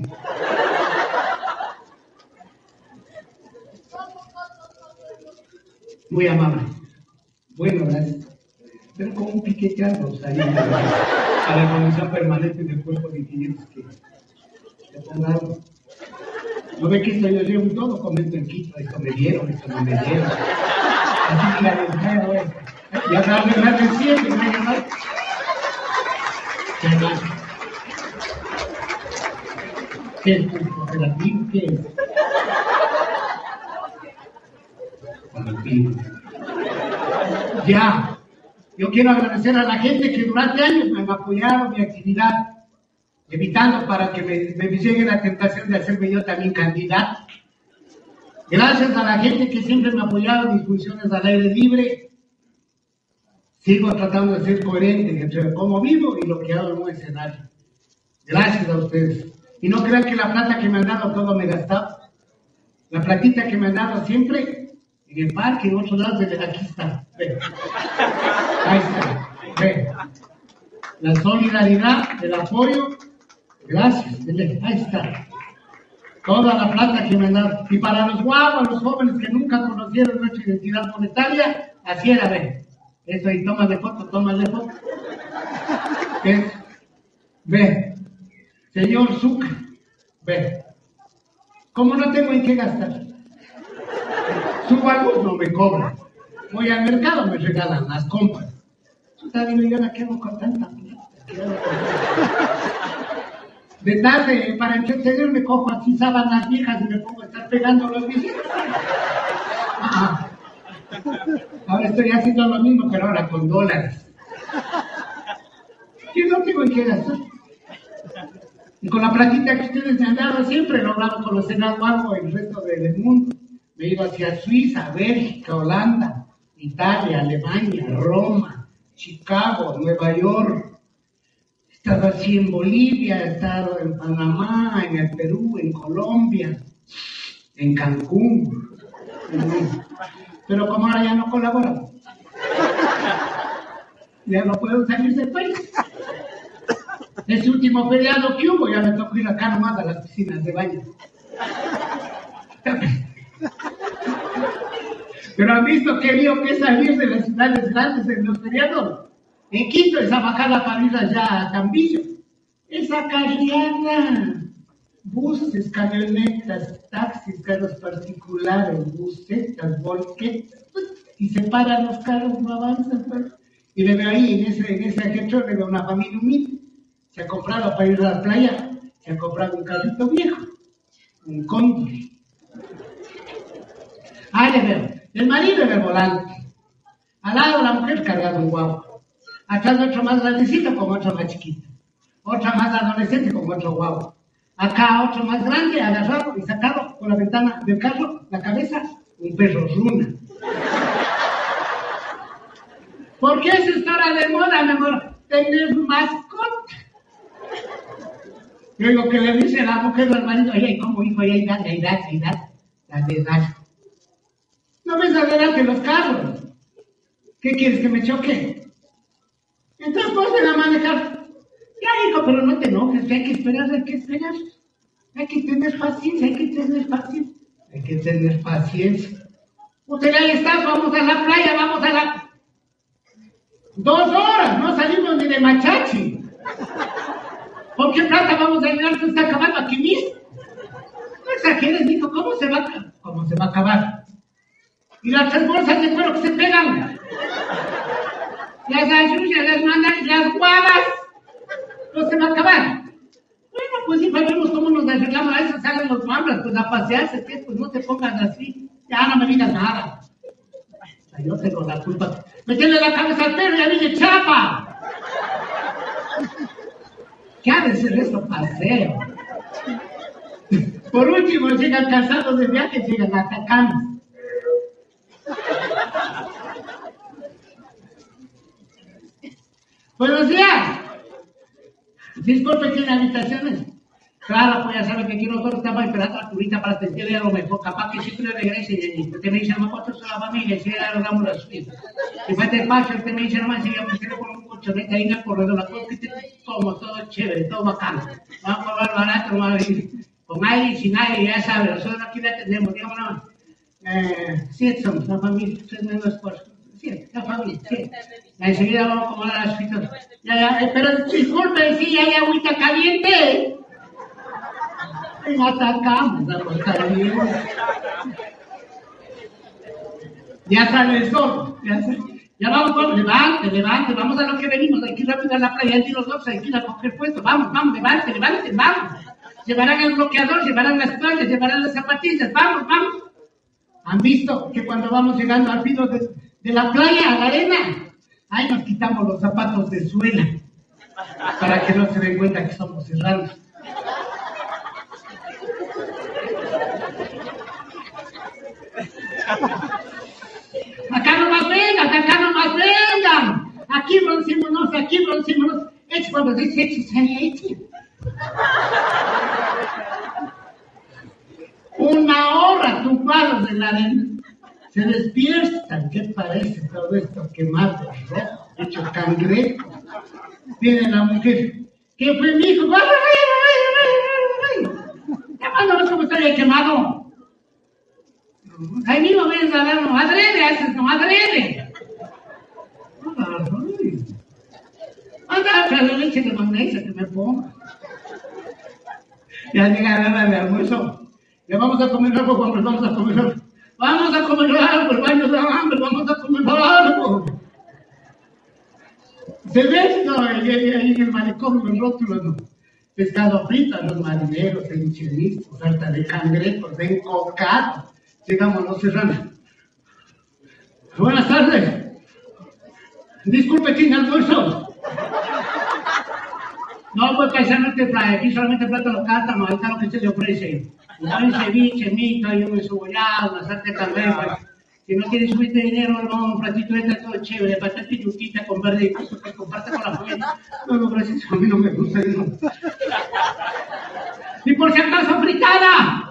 Speaker 3: Muy amable. Bueno, gracias. Pero con un piqueteado, ahí a la condición permanente del cuerpo de 500 que le pongan. ¿No ve que estoy yo en todo? Comento en Quito, esto me dieron, esto no me dieron. Así que la verdad, ya sabes, más de 100, me voy a llamar. ¿Qué más? ¿Qué es tu cooperativo? ¿Qué es? Cooperativo. Ya. Yo quiero agradecer a la gente que durante años me han apoyado en mi actividad, evitando para que me llegue la tentación de hacerme yo también candidato. Gracias a la gente que siempre me ha apoyado en mis funciones al aire libre. Sigo tratando de ser coherente entre cómo vivo y lo que hago en un escenario. Gracias a ustedes. Y no crean que la plata que me han dado todo me he gastado. La platita que me han dado siempre en el parque, en otros lados, aquí está. Ve. Ahí está. Ve. La solidaridad, el apoyo. Gracias. Ahí está. Toda la plata que me han dado. Y para los guaguas, los jóvenes que nunca conocieron nuestra identidad monetaria, así era, ve. Eso ahí, tómale foto. Eso. Ve. Señor Zucca, ve. Como no tengo en qué gastar, subo a luz, no me cobran. Voy al mercado, me regalan las compras. Yo la quedo con tanta plata. De tarde, para entretenerme, cojo así sábanas viejas y me pongo a estar pegando los viejitos. Ahora estoy haciendo lo mismo, pero ahora con dólares. Yo no tengo en qué gastar. Y con la platita que ustedes me han dado, siempre he logrado conocer algo el resto del mundo. Me he ido hacia Suiza, Bélgica, Holanda, Italia, Alemania, Roma, Chicago, Nueva York. He estado así en Bolivia, he estado en Panamá, en el Perú, en Colombia, en Cancún. Pero como ahora ya no colaboro, ya no puedo salir del país. Este último feriado que hubo, ya me tocó ir acá nomás a las piscinas de baño. Pero han visto que lío que es salir de las ciudades grandes en los feriados. En Quito es a bajar la parrilla ya a Tambillo. Esa carriana. Buses, camionetas, taxis, carros particulares, busetas, volquetas. Y se paran los carros, no avanzan. Pues. Y le veo ahí, en ese ajetro, le veo una familia humilde. Se ha comprado para ir a la playa, se ha comprado un carrito viejo, un Cóndor. Ahí le veo, el marido en el volante, al lado la mujer cargando un guagua, atrás otro más grandecito con otro más chiquito, otra más adolescente con otro guagua, acá otro más grande agarrado y sacado por la ventana del carro, la cabeza, un perro runa. ¿Por qué es esta hora de moda, mi amor? Tener mascota. Yo digo que le dice la mujer al marido, oye, ¿cómo hijo? Ahí da, la de edad. No ves adelante los carros. ¿Qué quieres, que me choque? Entonces ponte a manejar. Ya, hijo, pero no te enojes, hay que esperar. Hay que tener paciencia. Usted ahí está, vamos a la playa, 2 horas, no salimos ni de Machachi. ¿Por qué plata vamos a llegar? Se está acabando aquí mismo. No exageres, hijo, ¿cómo se va a acabar? Y las 3 bolsas de cuero que se pegan. Las ayuyas, las mandas, las guavas. No se va a acabar. Bueno, pues si vemos cómo nos arreglamos, a eso salen los mambras, pues a pasearse, ¿qué? Pues no te pongas así. Ya no me digas nada. Yo tengo la culpa. Meterle la cabeza al perro y a mí de chapa. ¿Qué ha de ser eso paseo? Por último, llegan cansados de viaje, llegan atacados. Buenos días. Disculpe, ¿tiene habitaciones? Claro, pues ya sabe que aquí nosotros estamos esperando a turista para atenderle a lo mejor. Capaz que siempre regrese y usted me dice, no, ¿cuántos son la familia? Y si ya logramos la suya. Si falta espacio, usted me dice, nomás, si yo quisiera poner un colchonete ahí en el corredor, la cosa que esté como todo chévere, todo bacano. Vamos a probar barato, vamos a ir con aire y sin aire, ya sabe, nosotros aquí la atendemos, digamos nomás. 7 somos, la familia, 3 menos esfuerzo. 7, la familia, 7. Enseguida vamos a acomodar las fitas. Ya, pero disculpe, si hay agüita caliente. Atacamos a los calientes. Ya sale el sol. Ya vamos, levante, vamos a lo que venimos. Hay que ir rápido a la playa, hay que ir los dos, hay que ir a coger puesto. Vamos, levante, vamos. Llevarán el bloqueador, llevarán las toallas, llevarán las zapatillas. Vamos. ¿Han visto que cuando vamos llegando al filo de la playa a la arena. Ahí nos quitamos los zapatos de suela para que no se den cuenta que somos serranos. Acá nomás vengan. Aquí broncémonos. Eche cuando dice eche. Una hora tumbados en la arena. Se despiertan. ¿Qué parece todo esto quemado, rojo, hecho cangrejo? Viene la mujer. ¿Qué fue, mijo? Hermano, ¿cómo estoy quemado? Ahí mismo vienes a dar, no adrede. Anda, trae leche de magnesia que me ponga. Ya llega la hora de almuerzo. Ya vamos a comer algo, Juan, vamos a comer algo. El baño da hambre, vamos a comer algo. Se ve ahí en el malecón los rótulos, ¿no? Pescado frito, los marineros, cevicheristas, salsa de cangrejos, de encocado. Llegamos los serranos. Buenas tardes. Disculpe, ¿tiene almuerzo? No, pues paisano, no te trae. Aquí solamente plato local, ahí está lo que se le ofrece. Un ceviche, mica y un encebollado, una salsa de cangrejo. Si no quieres subirte dinero, hermano, un platito de todo chévere, patata y yuquita con verde y queso, pues comparte con la familia. No, gracias, a mí no me gusta eso. Y por si acaso, fritada.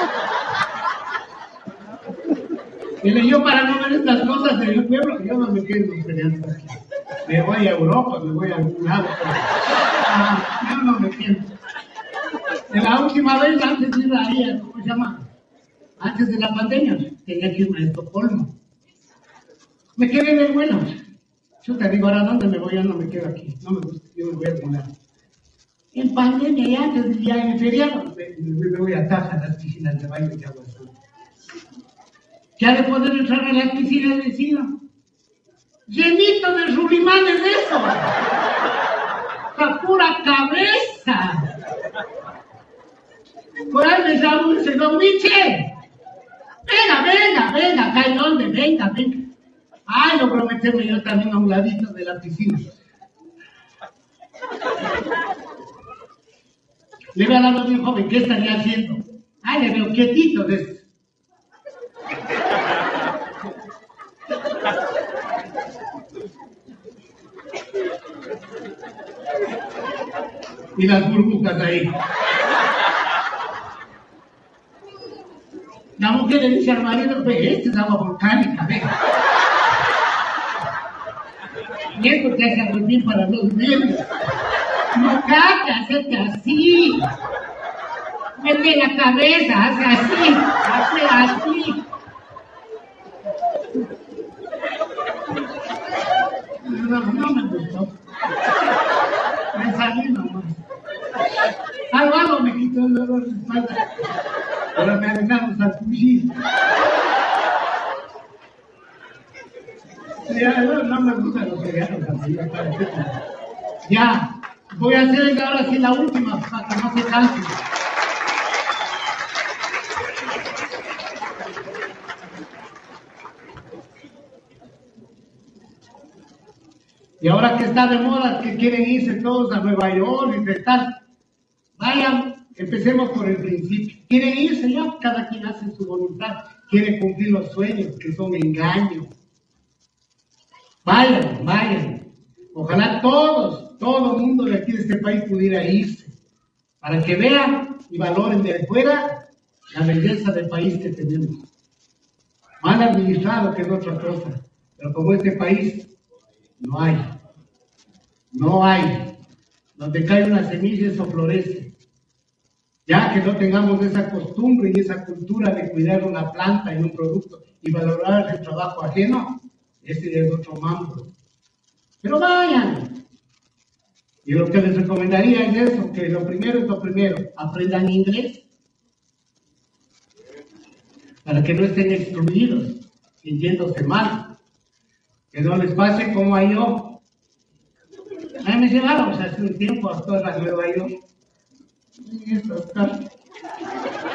Speaker 3: Y yo, para no ver estas cosas de mi pueblo, yo no me quedo peleando aquí. Me voy a Europa, me voy a algún lado. Yo no me quedo. De la última vez, antes de ir ahí, ¿cómo se llama? Antes de la pandemia, tenía que irme a Estocolmo. Me quedé en el vuelo. Yo te digo, ahora dónde me voy, yo no me quedo aquí. No me gusta, yo me voy a algún lado. En pandemia, y antes de ya en feriado, me voy a Taja, a las piscinas de baño y agua azul. Ya de poder entrar a las piscinas de vecino. Llenito de rulimanes de eso. La pura cabeza. Por ahí me llama un señor Miche. Venga, acá hay donde, venga. Ay, logró meterme yo también a un ladito de la piscina. Le voy a dar a mi joven, ¿qué estaría haciendo? Ay, le veo quietito de eso. Y las burbujas ahí. La mujer le dice al marido, ve, esta es agua volcánica, ve. Y esto te hace muy bien para los nervios. No caca, hacete así. Mete la cabeza, hace así. No me gustó. Me salí nomás. Algo me quitó el dolor de espalda. Pero me arreglamos al cuchillo. No me gustan los regalos así. Ya, voy a hacer ahora sí la última para que no se canse. Y ahora que está de moda, que quieren irse todos a Nueva York y tal, vayan, empecemos por el principio. Quieren irse ya, cada quien hace su voluntad, quiere cumplir los sueños, que son engaños. Vayan. Ojalá todo el mundo de aquí de este país pudiera irse, para que vean y valoren de afuera la belleza del país que tenemos. Mal administrado, que es otra cosa, pero como este país, no hay. Donde cae una semilla, eso florece. Ya que no tengamos esa costumbre y esa cultura de cuidar una planta y un producto y valorar el trabajo ajeno, ese es otro mambo. Pero vayan. Y lo que les recomendaría es eso, que lo primero, aprendan inglés. Para que no estén excluidos, sintiéndose mal. Que no les pase como a yo. A mí me llevaron hace un tiempo a toda Nueva York. Y esto,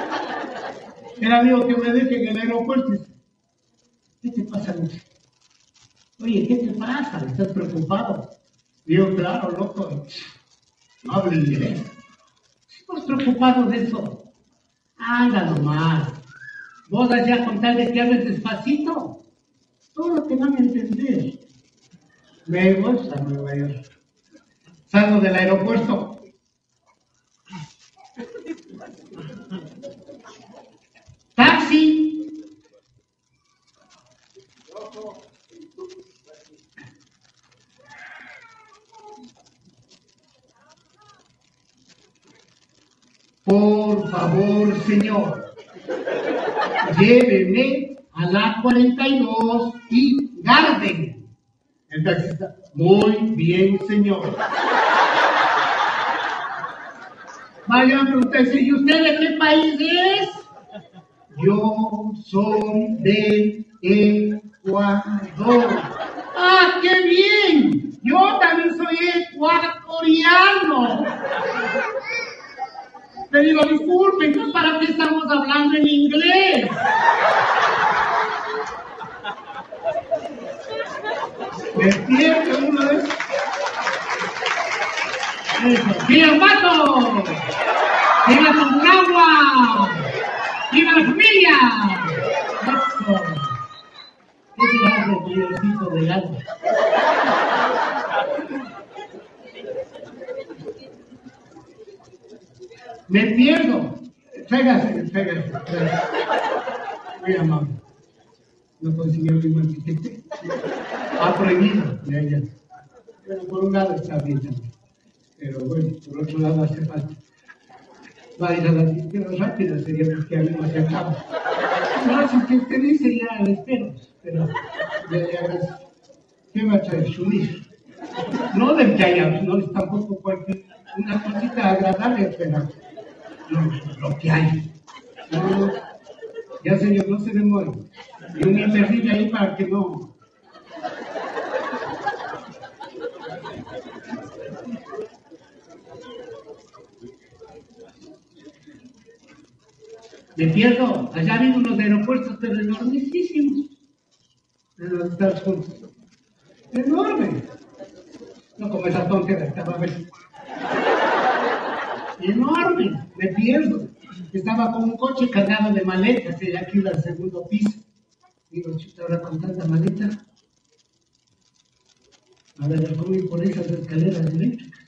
Speaker 3: el amigo que me deje en el aeropuerto. ¿Qué te pasa, Luis? Oye, ¿qué te pasa? ¿Estás preocupado? Digo, claro, loco, no hablo inglés. ¿Estás preocupado de eso? Anda nomás. Vos allá con tal de que hables despacito, todo te van a entender. Me voy a Nueva York. Salgo del aeropuerto. Taxi. Por favor, señor, lléveme a la 42 y Garden. El taxista, muy bien, señor. Vaya a preguntarse, ¿y usted de qué país es? Yo soy de Ecuador. ¡Ah, qué bien! Yo también soy ecuatoriano. Le digo, disculpen, entonces ¿para qué estamos hablando en inglés? Me pierde uno de esos. Eso. ¡Viva Pato! ¡Viva Tungagua! ¡Viva la familia! Eso. ¿Qué te hace, mayorcito de agua? Me pierdo. Pégase. Muy amable. No consiguió mi mantiquete. Ha prohibido. Ya. Bueno, por un lado está bien también. Pero bueno, por otro lado hace falta. Va a ir a la izquierda rápida, sería porque a mí no se acaba. No, si que usted dice ya le espero. Pero ya, ¿qué va a traer? Subir. No del que haya, no es tampoco cualquier, una cosita agradable, pero lo que hay. No, ya señor, no se demore. Y un imperdible ahí para que no. Me pierdo. Allá vienen unos aeropuertos, pero enormísimos. En los Estados Unidos. Enorme. No como esa tontería que estaba a ver. Enorme. Me pierdo. Estaba con un coche cargado de maletas y aquí iba al segundo piso. Digo, chuta, ahora con tanta maleta. A ver, ¿cómo ir por esas escaleras eléctricas?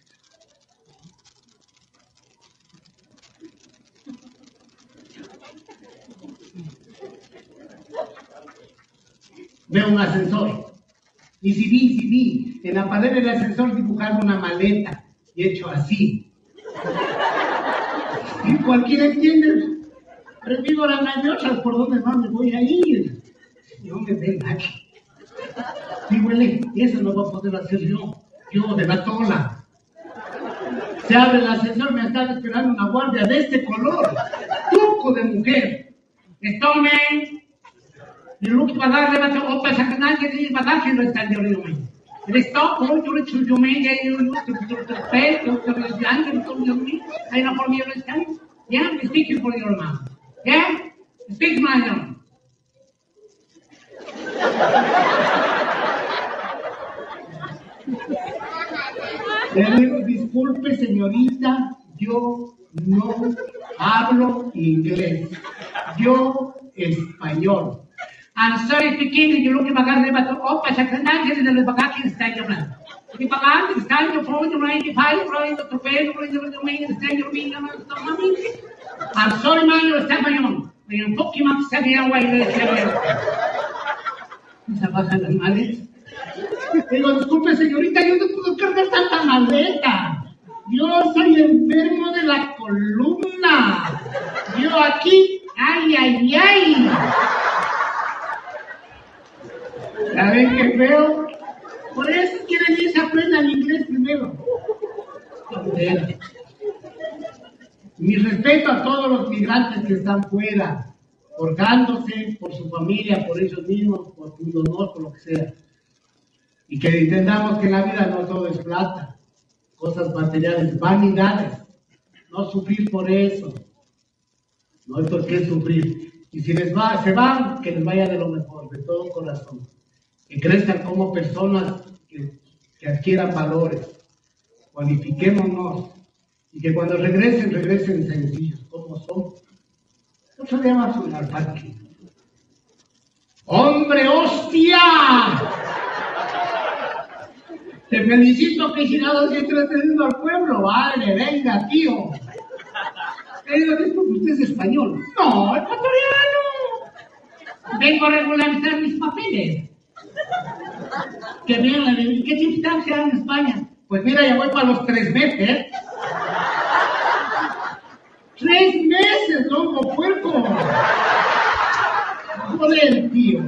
Speaker 3: Veo un ascensor. Y si vi, en la pared del ascensor dibujado una maleta y hecho así. Y cualquiera entiende. Prefiero las mañosas por donde más me voy a ir. Y no me ven aquí. Y huele, eso no va a poder hacer yo de la tola. Se abre el ascensor, me está esperando una guardia de este color. Turco de mujer. Tome. Y luego que va a darle a la otra sacanagem que va a dar que no está de río. Ele está hoje eu te me que eu não te pé, eu te regiando, eu tô me aí na forma eu estou. Yeah, speak for your mom. Yeah, speak my name. Le digo, disculpe señorita, yo no hablo inglés, yo español. I'm sorry, pequeno, yo lo que pagar de bato, opa, sacanagem de los bagajes que está llamando. Que pagar, está yo fue, yo no hay que pagar, yo no atropello, yo no me está yo no mami. I'm sorry, man, yo está mayor. Me un poco más se había agua y le decía, se bajan las maletas. Digo, disculpe, señorita, yo no puedo cargar tanta maleta. Yo soy enfermo de la columna. Yo aquí, ay. ¿Saben qué feo? Por eso quieren que se aprendan inglés primero. Mi respeto a todos los migrantes que están fuera, forjándose por su familia, por ellos mismos, por un honor, por lo que sea. Y que entendamos que en la vida no todo es plata, cosas materiales, vanidades. No sufrir por eso. No hay por qué sufrir. Y si se van, que les vaya de lo mejor, de todo corazón. que crezcan como personas que adquieran valores, cualifiquémonos y que cuando regresen sencillos, como son. Otro día vas al parque. ¡Hombre, hostia! Te felicito que llegado si entretenido al pueblo. Vale, venga, tío. ¿Usted es español? No, ecuatoriano. Vengo a regularizar mis papeles. Que vean ¿qué distancia en España? Pues mira, ya voy para los 3 meses. 3 meses, loco, puerco. Joder, tío.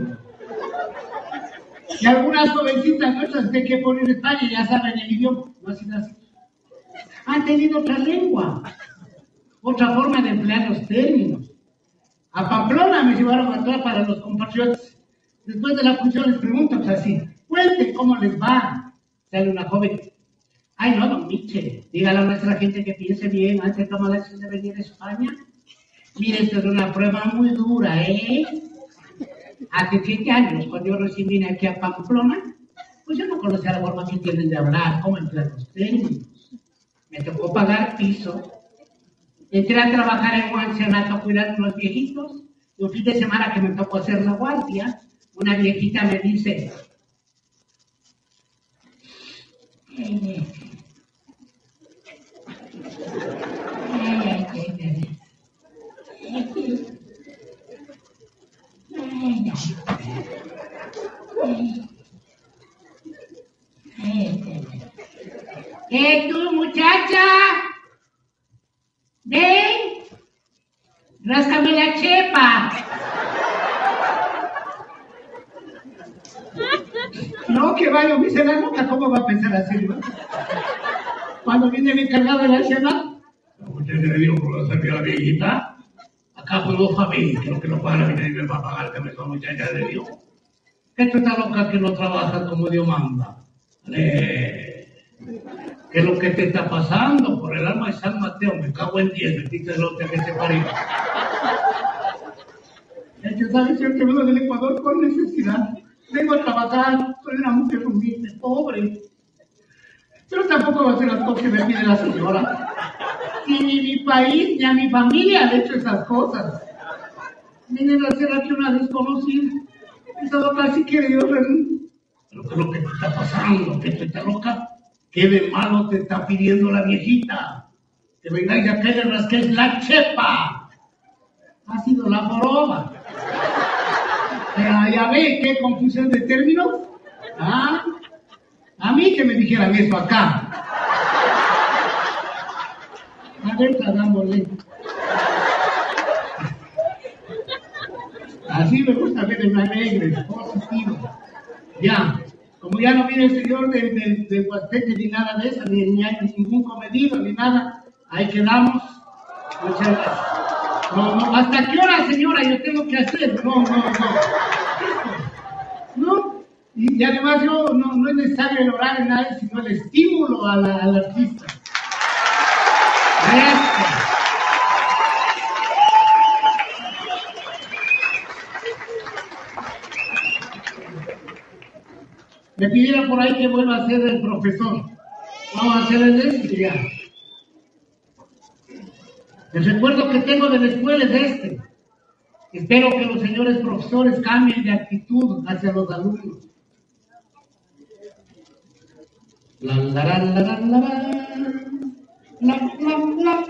Speaker 3: Y algunas jovencitas nuestras de que poner en España ya saben el idioma. No así. Han tenido otra lengua, otra forma de emplear los términos. A Pamplona me llevaron a todas para los compatriotas. Después de la función les pregunto pues así, cuenten cómo les va. Sale una joven. Ay, no, don Miche, dígale a nuestra gente que piense bien antes de tomar la decisión de venir a España. Mire, esto es una prueba muy dura, ¿eh? Hace 7 años, cuando yo recién vine aquí a Pamplona, pues yo no conocía la forma que tienen de hablar, cómo emplear los términos. Me tocó pagar piso. Entré a trabajar en un ancianato a cuidar a unos viejitos. Y un fin de semana que me tocó hacer la guardia, una viejita me dice... tú, muchacha, ven, ráscame la chepa. No, que vaya, me dice la nota, ¿cómo va a pensar así, no? Cuando viene el encargado de la cena, usted le dijo por la servir a la viejita, acá por 2 familias, creo que no paga la vida y me va a pagar, que me son muchacha le dijo. Que tú estás loca que no trabaja como Dios manda. ¿Qué es lo que te está pasando? Por el alma de San Mateo, me cago en 10, metiste el otro que se parió. Yo sabes que vengo del Ecuador con necesidad. Vengo a trabajar, soy una mujer humilde, pobre. Pero tampoco va a ser algo que me pide la señora. Si ni mi país ni a mi familia han hecho esas cosas. Vienen a hacer aquí una desconocida. Esa loca sí quiere Dios renuncie. Pero ¿qué es lo que te está pasando? ¿Que tú estás loca? ¿Qué de malo te está pidiendo la viejita? Que vengáis acá y le rasquéis la chepa. Ha sido la joroba. Ya ve, qué confusión de términos. ¿Ah? A mí que me dijeran eso acá. A ver, tragámosle. Así me gusta ver en alegre, positivo. Ya. Como ya no viene el señor de Huasteque ni nada de eso, ni hay ningún comedido, ni nada, ahí quedamos. Muchas gracias. No, ¿hasta qué hora, señora, yo tengo que hacer? No. Y además no es necesario el horario, nada, sino el estímulo al artista. Gracias. Me pidieron por ahí que vuelva a ser el profesor. Vamos a hacer el este ya. El recuerdo que tengo de la escuela es este. Espero que los señores profesores cambien de actitud hacia los alumnos. La la la la la la la la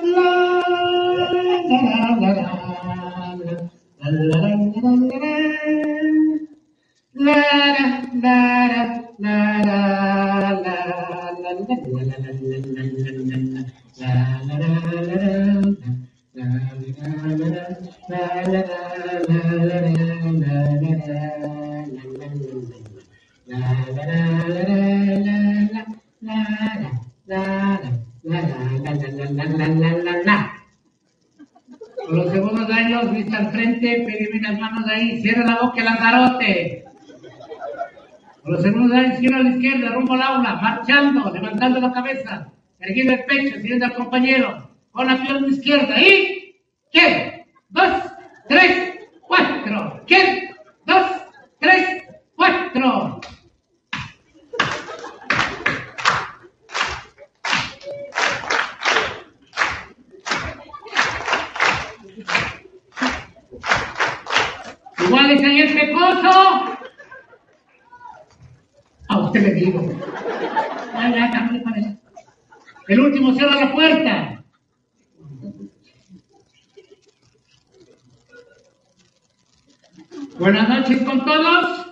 Speaker 3: Con los segundos años, vista al frente, pegueme las manos ahí, cierra la boca, el lanzarote. Con los segundos años, izquierda a la izquierda, rumbo al aula, marchando, levantando la cabeza, erguiendo el pecho, siguiendo al compañero, con la pierna izquierda, y ¿quién? 2, 3, 4, ¿quién? 2, 3, 4. Igual es ahí el pecoso. A usted le digo. Vaya, cámbiale para allá. El último cierra la puerta. Buenas noches con todos.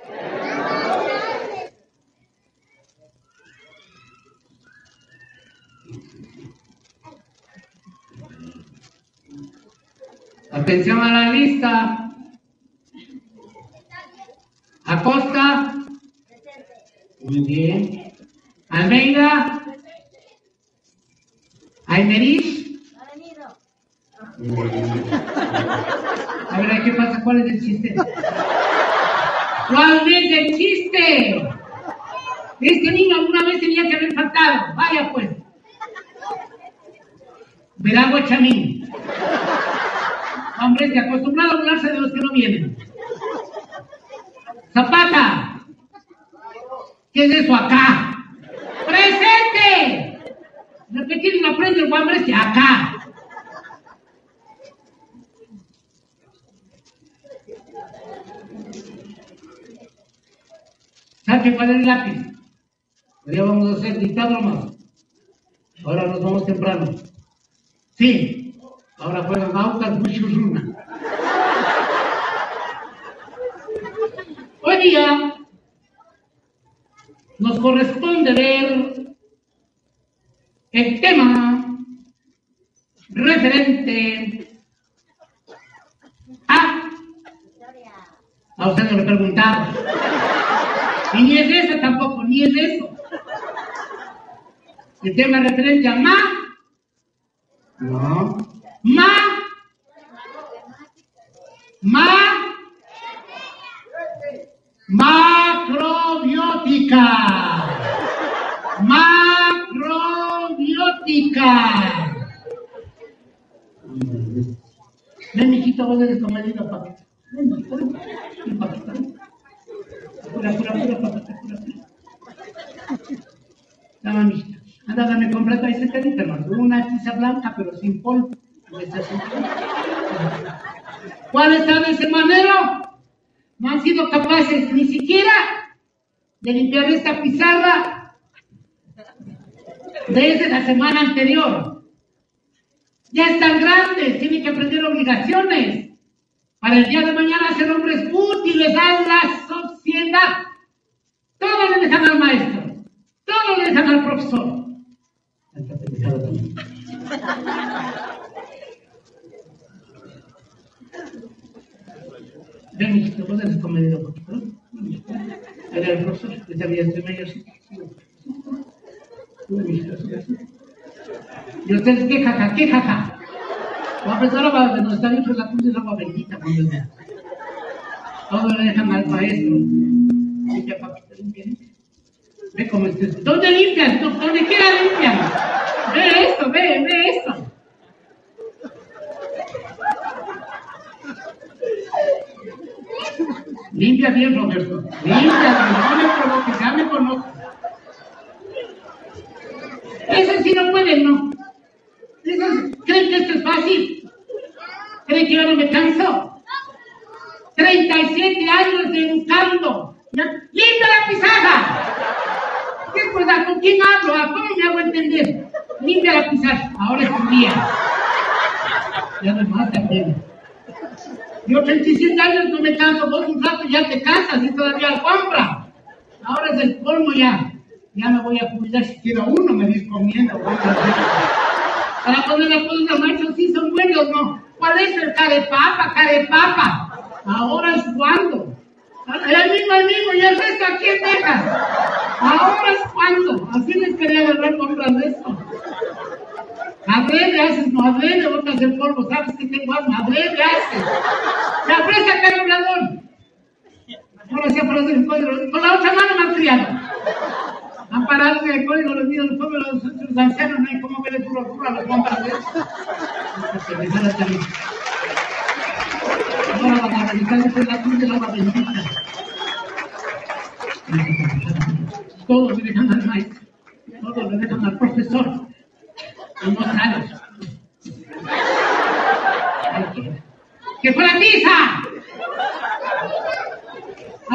Speaker 3: Atención a la lista. Acosta. Muy bien. Almeida. Aymerich. A ver, ¿qué pasa? ¿Cuál es el chiste? ¿Cuál es el chiste? Este niño alguna vez tenía que haber faltado. Vaya pues. Veragua Chamín. Hombre, se acostumbrado a burlarse de los que no vienen. Zapata. ¿Qué es eso acá? ¡Presente! Repetir y no aprende el hombre este acá. Saque para el lápiz. Ya vamos a hacer dictado más. Ahora nos vamos temprano. Sí. Ahora juegan Aucas Bushuruna. Hoy día nos corresponde ver el tema referente a usted no le preguntaba. Y ni es eso tampoco, ni es eso. El tema referente a macrobiótica. Ven, mijito, vos eres comedido, papita. Ven, papita. Pura, papita, pura. Dame, mijito. Anda, dame completo ahí 70, hermano. Una tiza blanca, pero sin polvo. ¿Cuál está de ese manero? No han sido capaces ni siquiera de limpiar esta pizarra desde la semana anterior. Ya están grandes, tienen que aprender obligaciones para el día de mañana ser hombres útiles a la sociedad. Todo le dejan al maestro, todo le dejan al profesor. Ven, mijito, vos eres comedido un poquito, ¿no? Era el profesor, que sabía estoy medio así. ¿Y ustedes qué jaja? La profesora nos está dentro de la cruz del agua bendita cuando es. Todo le dejan al maestro. Limpia, papita, limpia. Ve cómo estés. ¿Dónde limpian? Donde quiera limpian. Ve esto. Limpia bien, Roberto. No me provoques, ya me conozco. Esos sí no pueden, ¿no? Esos creen que esto es fácil. ¿Creen que yo no me canso? 37 años de educando. ¡Limpia la pizarra! ¿Qué cosa? ¿Con quién hablo? ¿Cómo me hago entender? Limpia la pizarra. Ahora es un día. Ya me mata, ¿qué? Yo 37 años no me canso, vos un rato ya te cansas y todavía compra. Ahora es el colmo ya. Ya me voy a jubilar si quiero uno, me discomienda. Para poner la cosa macho, sí son buenos, ¿no? ¿Cuál es el carepapa? Ahora es cuando. El mismo, y el resto ¿a quién dejas? Ahora es cuando. Así les quería agarrar compras de esto. Adrede haces, no adrede, botas el polvo, sabes que tengo asma, adrede haces. La presa carburador. Ahora sí aparece el código, con la otra mano malcriado. Han parado en el código los niños, los ancianos, no hay cómo ver el puro a los compras de eso. Ahora van a realizar la cruz del agua bendita. Todos le dejan al maestro, todos le dejan al profesor. Unos años. ¿Qué fue la tiza?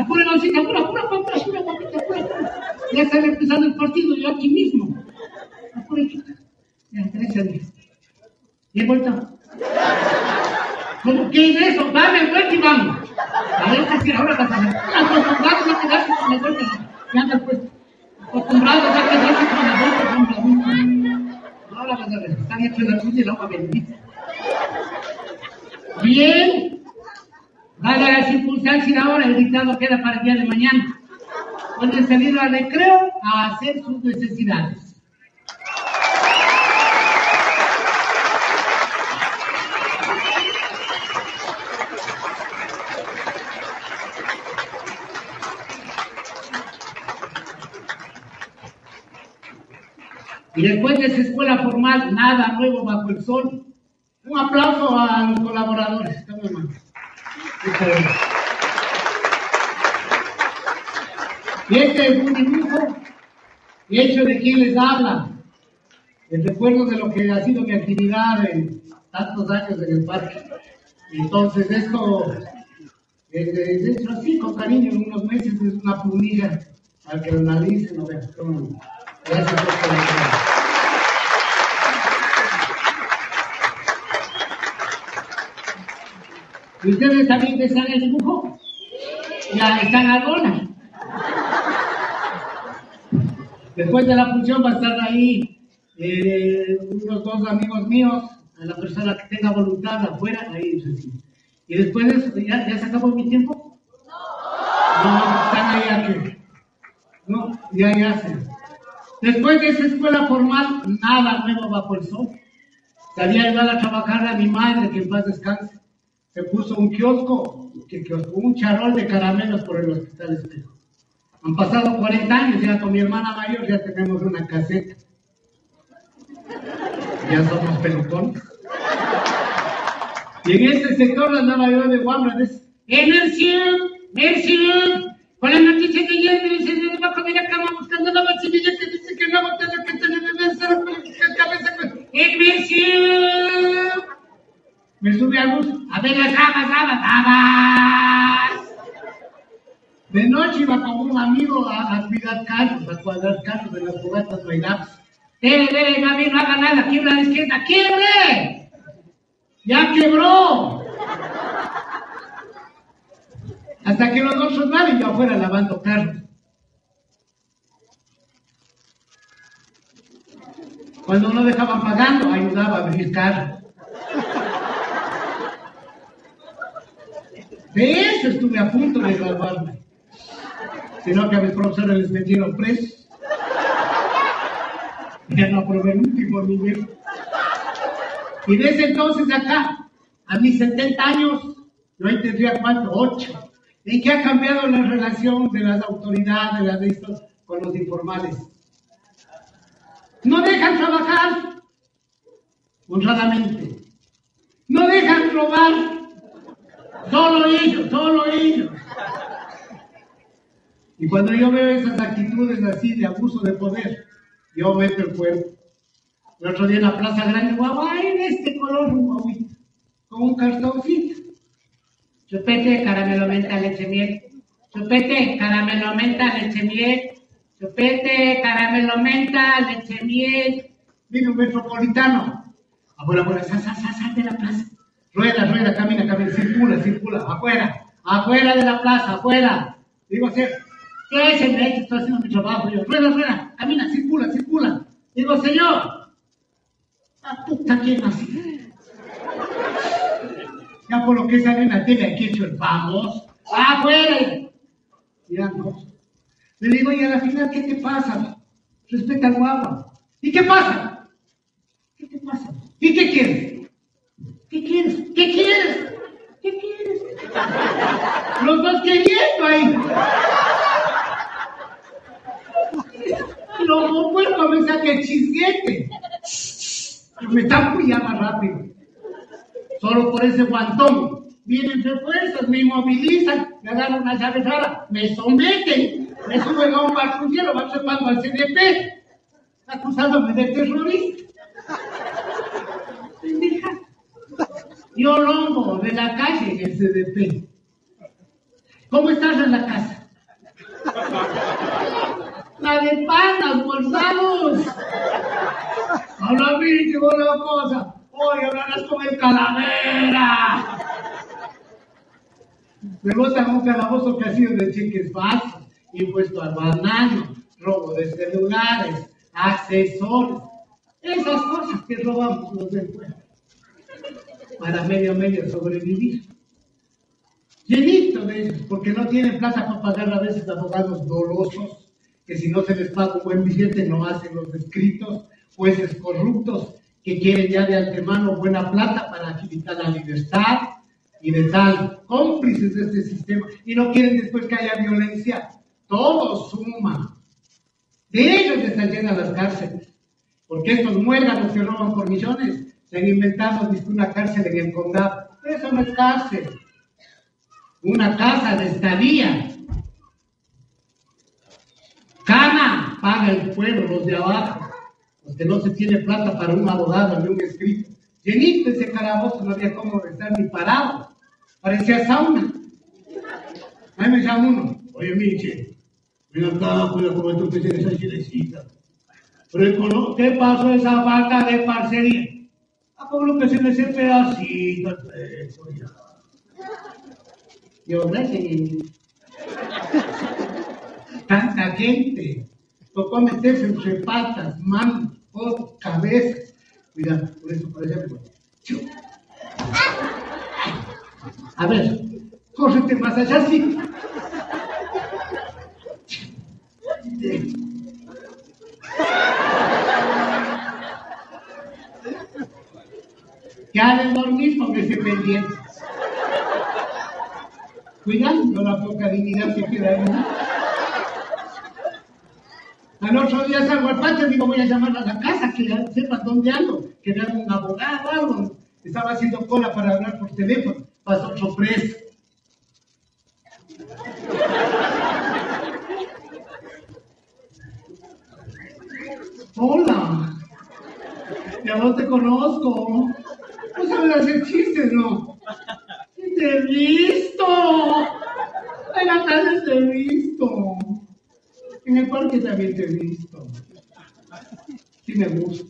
Speaker 3: Apura, Gancita, apura, ya está empezando el partido, yo aquí mismo. Apura, hijita. Ya, gracias a Dios. ¿Y he vuelto? ¿Cómo? ¿Qué es eso? Dame vuelta y vamos. A ver, es que ahora vas a ver. Acostumbrados a quedarse con la vuelta. Ya después. Acostumbrados a quedarse con la vuelta. Ahora vas a ver. Están hechos la tuya y el agua bendita. Bien. Dada la circunstancia ahora, el dictado queda para el día de mañana. Pueden salir al recreo a hacer sus necesidades. Y después de esa escuela formal, nada nuevo bajo el sol. Un aplauso a los colaboradores. Está muy mal. Y este es un dibujo hecho de quien les habla. El recuerdo de lo que ha sido mi actividad en tantos años en el parque. Entonces esto es hecho así, con cariño, en unos meses es una plumilla al que lo analicen. Gracias por comentar. ¿Y ustedes también están en el dibujo? Ya están a gona. Después de la función va a estar ahí unos dos amigos míos, a la persona que tenga voluntad afuera, ahí sí. Y después de eso, ¿ya se acabó mi tiempo? No, están ahí aquí. No, ya se. Después de esa escuela formal, nada nuevo bajo el sol. Salía igual a trabajar a mi madre, que en paz descanse. Se puso un kiosco, un charol de caramelos por el Hospital Espejo. Han pasado 40 años, ya con mi hermana mayor ya tenemos una caseta. Ya somos pelucones. Y en este sector andaba yo de guambra. Merci. Con la noticia de ayer, dice, se va a comer a cama buscando la vacililla que dice que no va a tener que tener cabeza. Merci. Me sube al bus, a ver las habas. De noche iba con un amigo a cuidar carros, a cuadrar carros de las fogatas bailables. Dele, mami, no haga nada, quiebra la izquierda, ¡quiebre! ¡Ya quebró! Hasta que los dos sonaron y yo afuera lavando carros. Cuando no dejaban pagando, ayudaba a abrir carros. De eso estuve a punto de graduarme. Sino que a mis profesores les metieron presos. Ya no aprobé el último nivel. Y desde entonces acá, a mis 70 años, yo ahí tendría ¿cuánto? 8. ¿En qué ha cambiado la relación de las autoridades, de estos, con los informales? No dejan trabajar honradamente. No dejan robar. Solo ellos. Y cuando yo veo esas actitudes así de abuso de poder, yo meto el cuerpo. El otro día en la Plaza Grande, guay, de este color, un guauito, con un cartoncito. Chupete, caramelo, menta, leche, miel. Chupete, caramelo, menta, leche, miel. Chupete, caramelo, menta, leche, miel. Viene un metropolitano. Abuela, sal de la plaza. Rueda, camina, circula, afuera de la plaza, afuera. Digo, ¿qué es el derecho? Estoy haciendo mi trabajo. Yo, rueda, camina, circula. Digo, señor, la puta que así. Ya por lo que sale en la tele, aquí hecho el famoso. ¡Afuera! Ya no. Le digo, y a la final, ¿qué te pasa? Respeta al guagua. ¿Y qué pasa? ¿Qué te pasa? ¿Y qué quieres? ¿Qué quieres? Los dos queriendo ahí. Luego vuelvo a pensar que el chisguete. Me está muy más rápido. Solo por ese guantón. Vienen refuerzos, me inmovilizan, me dan una llave rara, me someten, me suben a un patrullero, van trepando al CDP, acusándome de terrorista. Pendeja. Yo longo de la calle en el CDP. ¿Cómo estás en la casa? La de pan, almorzados. Ahora mire, llegó la cosa. Hoy hablarás con el calavera. Me botan un calabozo que ha sido de cheques falsos, impuesto al banario, robo de celulares, accesorios. Esas cosas que robamos los del pueblo. Para medio sobrevivir. Llenito de ellos, porque no tienen plata para pagar a veces abogados dolosos, que si no se les paga un buen billete no hacen los escritos, jueces corruptos que quieren ya de antemano buena plata para agilitar la libertad y de tal, cómplices de este sistema, y no quieren después que haya violencia. Todo suma. De ellos están llenas las cárceles, porque estos muérganos que roban por millones se han inventado una cárcel en el condado. Eso no es cárcel. Una casa de estadía. Cana paga el pueblo, los de abajo, los que no se tiene plata para un abogado ni un escrito. Llenito ese calabozo, no había cómo estar ni parado. Parecía sauna. Ahí me llama uno. Oye, Miche, ven acá, cuida como esto que tiene esa chilecita. Pero ¿qué pasó esa falta de parcería? Como lo que se me hace pedacito el pecho ya. Yo, gracias. Tanta gente. Tocó meterse entre patas, manos, codos, cabezas. Cuidado, por eso parece que... A ver, córrete más allá, sí. Ya de dormir con ese pendiente. Cuidando la poca dignidad que queda ahí. Al otro día salgo al patio y digo, voy a llamar a la casa, que ya sepan dónde ando, que vean un abogado o algo. Estaba haciendo cola para hablar por teléfono, pasó otro preso. Hola, ya no te conozco. No sabes hacer chistes, ¿no? Te he visto. En la calle te he visto. En el parque también te he visto. Sí me gusta.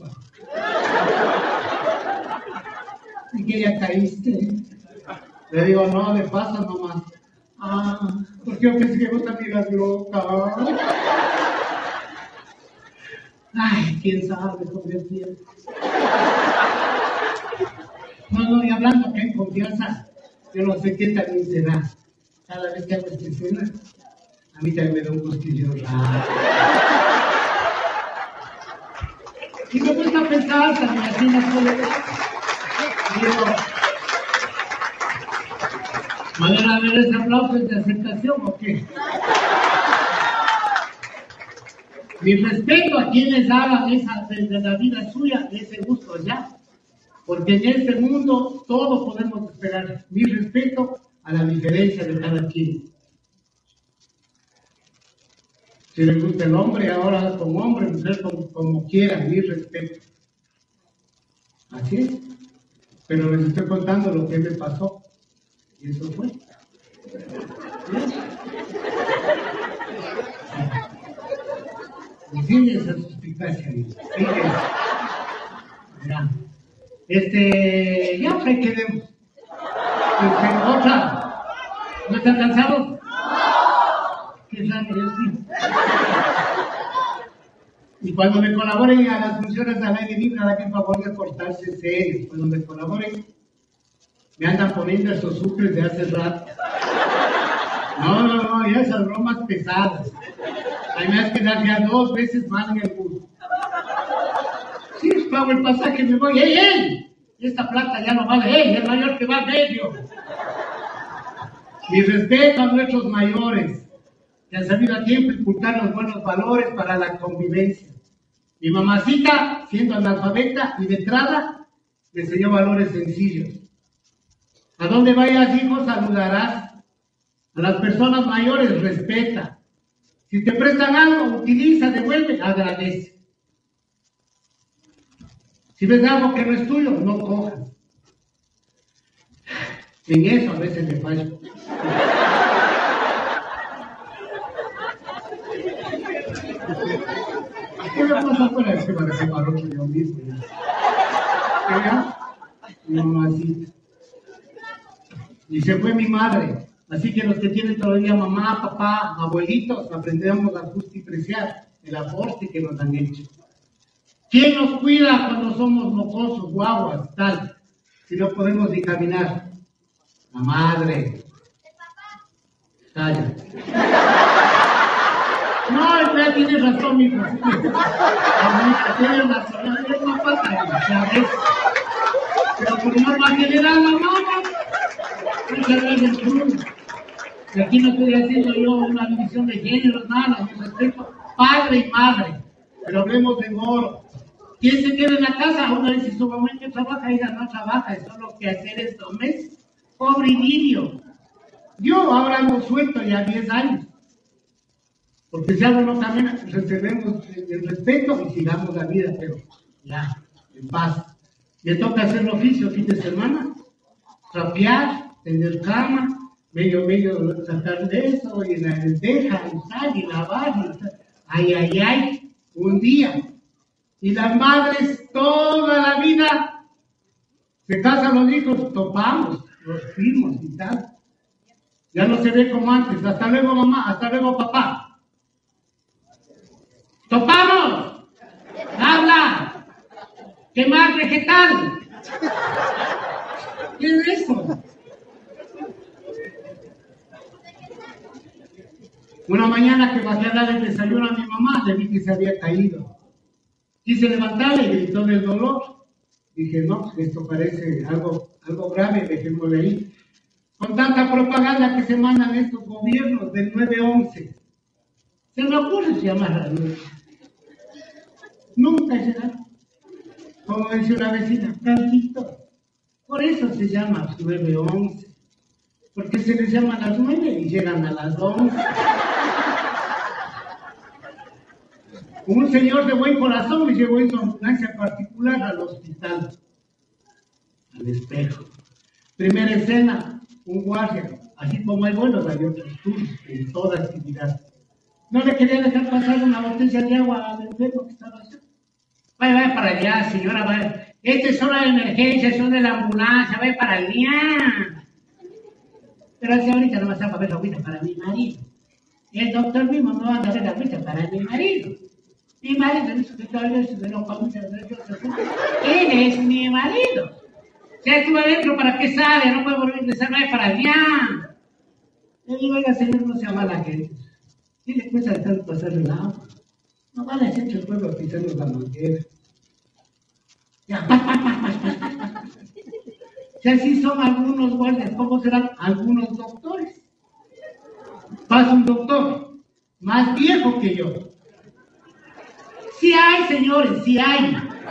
Speaker 3: ¿Y que ya caíste? Le digo, no, de paso nomás. Ah, porque yo pensé que vos también eras loca. Ay, quién sabe con el tiempo. No, y hablando que en confianza, yo no sé qué también será. Cada vez que hago esta escena, a mí también me da un cosquilleo raro. Y me gusta pensar también así en las soledad. Digo, ¿van a ver ese aplauso de aceptación o qué? Mi respeto a quienes hagan esa desde la vida suya, ese gusto allá. Porque en este mundo todos podemos esperar. Mi respeto a la diferencia de cada quien. Si le gusta el hombre, ahora con hombre, mujer, como quieran, mi respeto. Así es. Pero les estoy contando lo que me pasó. Y eso fue. Sigue esa suspicacia ahí. Sigue. Ya pues quedemos. Otra. ¿No están cansados? ¿Qué sabe yo sí? Y cuando me colaboren a las funciones al aire libre, hará que favor de portarse serios. Cuando me colaboren, me andan poniendo esos sucres de hace rato. No, ya esas bromas pesadas. Hay más que dar ya 2 veces más en el bus. Sí, pago el pasaje, me voy. ¡Ey! Esta plata ya no vale. ¡Ey! El mayor que va medio. Mi respeto a nuestros mayores, que han sabido a tiempo inculcar los buenos valores para la convivencia. Mi mamacita, siendo analfabeta y letrada, me enseñó valores sencillos. A donde vayas, hijo, saludarás. A las personas mayores, respeta. Si te prestan algo, utiliza, devuelve, agradece. Si ves algo que no es tuyo, no cojas. En eso a veces me fallo. ¿Qué me pasa afuera? Se me separó yo mismo. Mi mamacita. Y se fue mi madre. Así que los que tienen todavía mamá, papá, abuelitos, aprendemos a justipreciar el aporte que nos han hecho. ¿Quién nos cuida cuando somos mocosos, guaguas, tal? Si no podemos ni caminar. La madre. Calla. No, ya tienes razón, mi hijo. Tienes razón, es una falta, ¿sabes? Pero por norma general, la mamá. Muchas gracias, Cruz. Y aquí no estoy haciendo yo una división de géneros, nada, yo respeto padre y madre. Pero hablemos de oro. ¿Quién se queda en la casa? Una vez si su mamá que trabaja, ella no trabaja, es solo que hacer estos meses. Pobre niño. Yo ahora no suelto ya 10 años. Porque si algo no camina, reservemos el respeto y sigamos la vida, pero ya, en paz. Me toca hacer el oficio fin de semana, trapear, tender cama, medio sacar de eso, y la lenteja, y sal, y lavar, y tal. Ay, un día. Y las madres toda la vida se casan los hijos, topamos, los primos y tal. Ya no se ve como antes. Hasta luego mamá, hasta luego papá. ¡Topamos! ¡Habla! ¡Quemar vegetal! ¿Qué es eso? Una mañana que bajé a dar el desayuno a mi mamá, le vi que se había caído. Quise levantarle y gritó del dolor. Dije, no, esto parece algo grave, dejémosle ahí. Con tanta propaganda que se mandan estos gobiernos del 9-11. Se me ocurre llamar a la luz. Nunca llegaron. Como decía una vecina, Carlito. Por eso se llama 9-11. Porque se les llama a las 9 y llegan a las 11. Un señor de buen corazón me llevó en su ambulancia particular al hospital. Al espejo. Primera escena, un guardia. Así como hay buenos, hay otros turnos en toda actividad. No le quería dejar pasar una botella de agua al enfermo que estaba allá. Vaya para allá, señora, vaya. Esta es hora de emergencia, son de la ambulancia, vaya para allá. Pero si ahorita no vas a ver la agüita para mi marido. El doctor mismo no va a dar la agüita para mi marido. Mi marido dice que todavía se me lo comenta. Él es mi marido. Si estuvo adentro, ¿para qué sale? No puede volver a ingresar, vaya para allá. Le digo, oiga, señor, no sea mala gente. ¿Qué le cuesta dejar pasar el agua? No van a hacer el pueblo pisando la manguera. Ya, si así son algunos guardias, ¿cómo serán algunos doctores? Pasa un doctor, más viejo que yo. Sí hay, señores, sí hay.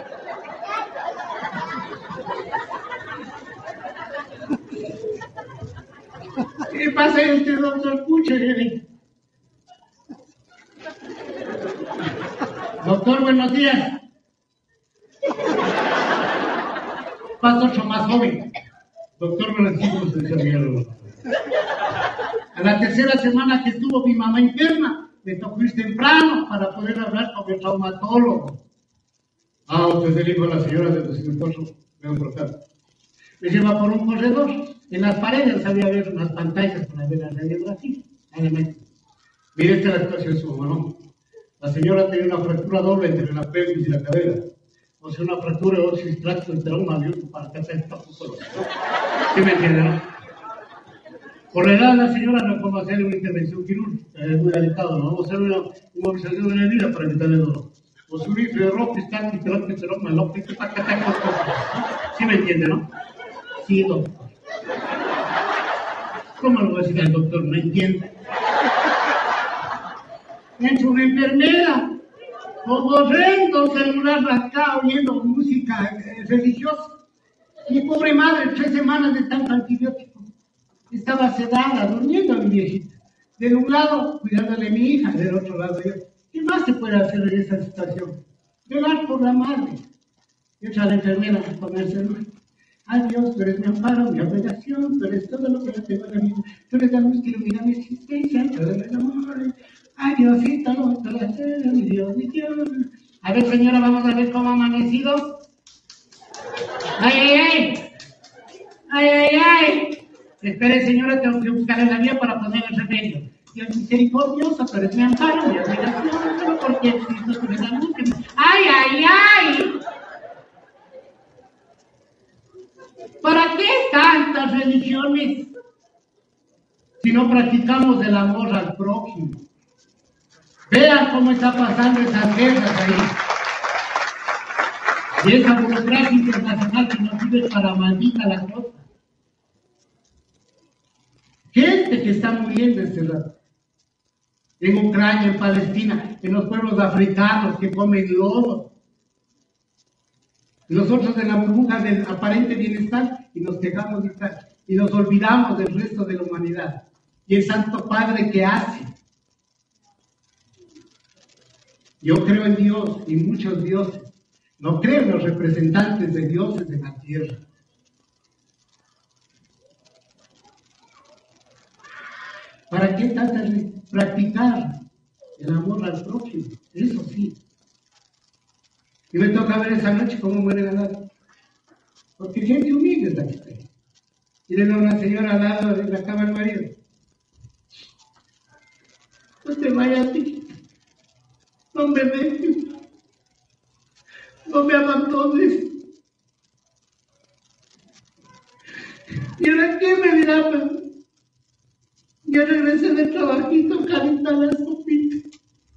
Speaker 3: ¿Qué pasa este doctor? Escuche, doctor, buenos días. Pasa otro más joven. Doctor, buenos días. A la tercera semana que estuvo mi mamá interna, me tocó ir temprano para poder hablar con el traumatólogo. Usted es el hijo de la señora del doctor León. Me lleva por un corredor. En las paredes había ver unas pantallas para ver la radiografía. Mire, esta es la situación de su mamá, ¿no? La señora tenía una fractura doble entre la pelvis y la cadera. O sea, una fractura de óxido extracto entre un avión para que se está justo. ¿Sí me entiende, no? Por la edad de la señora no podemos hacer una intervención quirúrgica, es muy delicado, no vamos a hacer una movilización de la herida para evitarle dolor. O subir de ropa, está y ¿sí me entiende, no? Sí, doctor. ¿Cómo lo voy a decir al doctor? No entiende. Es una enfermera, como rento celular rascado, oyendo música religiosa. Mi pobre madre, 3 semanas de tanto antibiótico. Estaba sedada, durmiendo mi viejita. De un lado, cuidándole a mi hija, del otro lado yo. ¿Qué más se puede hacer en esa situación? Velar por la madre. Y otra la enfermera a ponerse el mal. Ay Dios, tú eres mi amparo, mi obligación, tú eres todo lo que yo tengo en la vida. Tú eres la luz que ilumina mi existencia, tú eres el amor. Ay, Diosito, mi Dios, mi Dios. A ver, señora, vamos a ver cómo ha amanecido. ¡Ay, ay, ay! ¡Ay, ay, ay! Espere, señora, tengo que buscar la vía para poner el remedio. Dios misericordioso, pero es mi amparo, mi obligación, porque existo con esa luz. ¡Ay, ay, ay! ¿Para qué tantas religiones si no practicamos el amor al prójimo? Vean cómo está pasando esas guerras ahí. Y esa burocracia internacional que nos sirve para maldita la cosa. Gente que está muriendo este rato. En Ucrania, en Palestina, en los pueblos africanos que comen lodo. Nosotros en la burbuja del aparente bienestar y nos quejamos de tal. Y nos olvidamos del resto de la humanidad. Y el Santo Padre que hace. Yo creo en Dios y muchos dioses. No creo en los representantes de dioses en la tierra. ¿Para qué tanta practicar el amor al prójimo? Eso sí. Y me toca ver esa noche cómo muere al lado. Porque gente humilde está aquí. Y le veo a una señora al lado de la cama del marido. No te vayas, hijita. No me dejes. No me abandones. ¿Y ahora qué me dirá? Yo regresé del trabajito, calentar la sopita.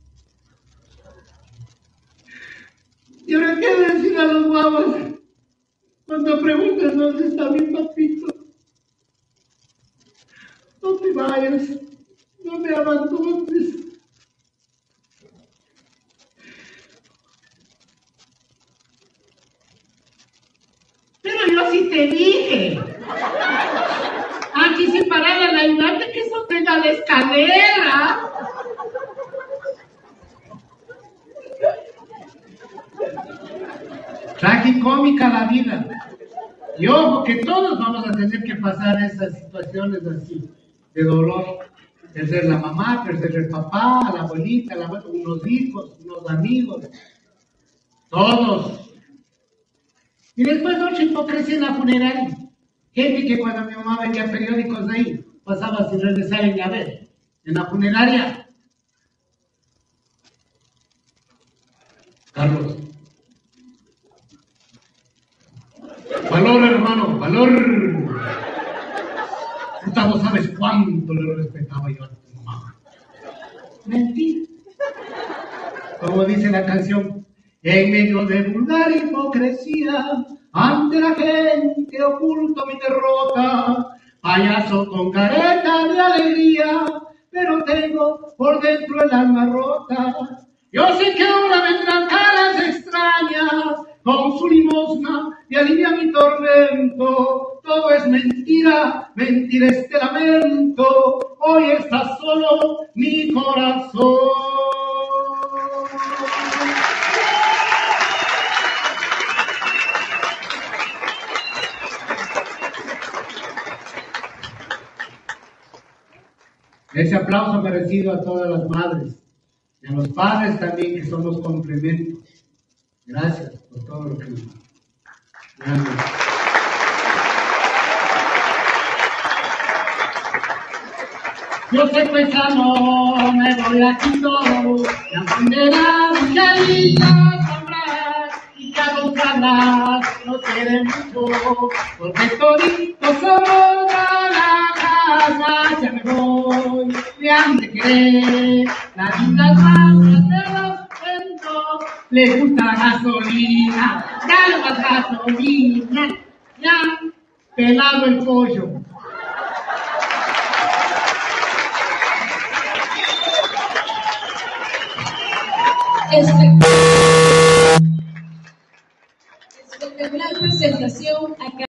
Speaker 3: ¿Y ahora qué decir a los guavos cuando preguntan dónde está mi papito? No te vayas, no me abandones.
Speaker 4: Pero yo sí te dije. Aquí sin parar al ayudante que sostenga la escalera.
Speaker 3: Tragicómica la vida. Y ojo que todos vamos a tener que pasar esas situaciones así, de dolor. Perder la mamá, perder el papá, la abuelita, unos hijos, unos amigos. Todos. Y después mucha hipocresía en la funeraria. Gente que cuando mi mamá veía periódicos de ahí, pasaba sin regresar en ver. En la funeraria. Carlos. Valor, hermano, valor. Puta, no sabes cuánto le respetaba yo a tu mamá. Mentira. Como dice la canción, en medio de vulgar hipocresía, ante la gente oculto mi derrota, payaso con careta de alegría, pero tengo por dentro el alma rota. Yo sé que ahora vendrán caras extrañas, con su limosna y alivia mi tormento. Todo es mentira, mentira este lamento, hoy está solo mi corazón. Ese aplauso merecido a todas las madres y a los padres también, que somos complementos. Gracias por todo lo que nos dan. Gracias. Yo sé pues amor, me voy a Quito, la bandera blanquita sembrar, y que a buscarlas no quieren mucho, porque toditos somos a la casa, ya me voy, me han de querer, las lindas manos de los cuentos, le gusta la gasolina, dale más gasolina, ya, pelado el pollo.
Speaker 1: Espectacular presentación acá.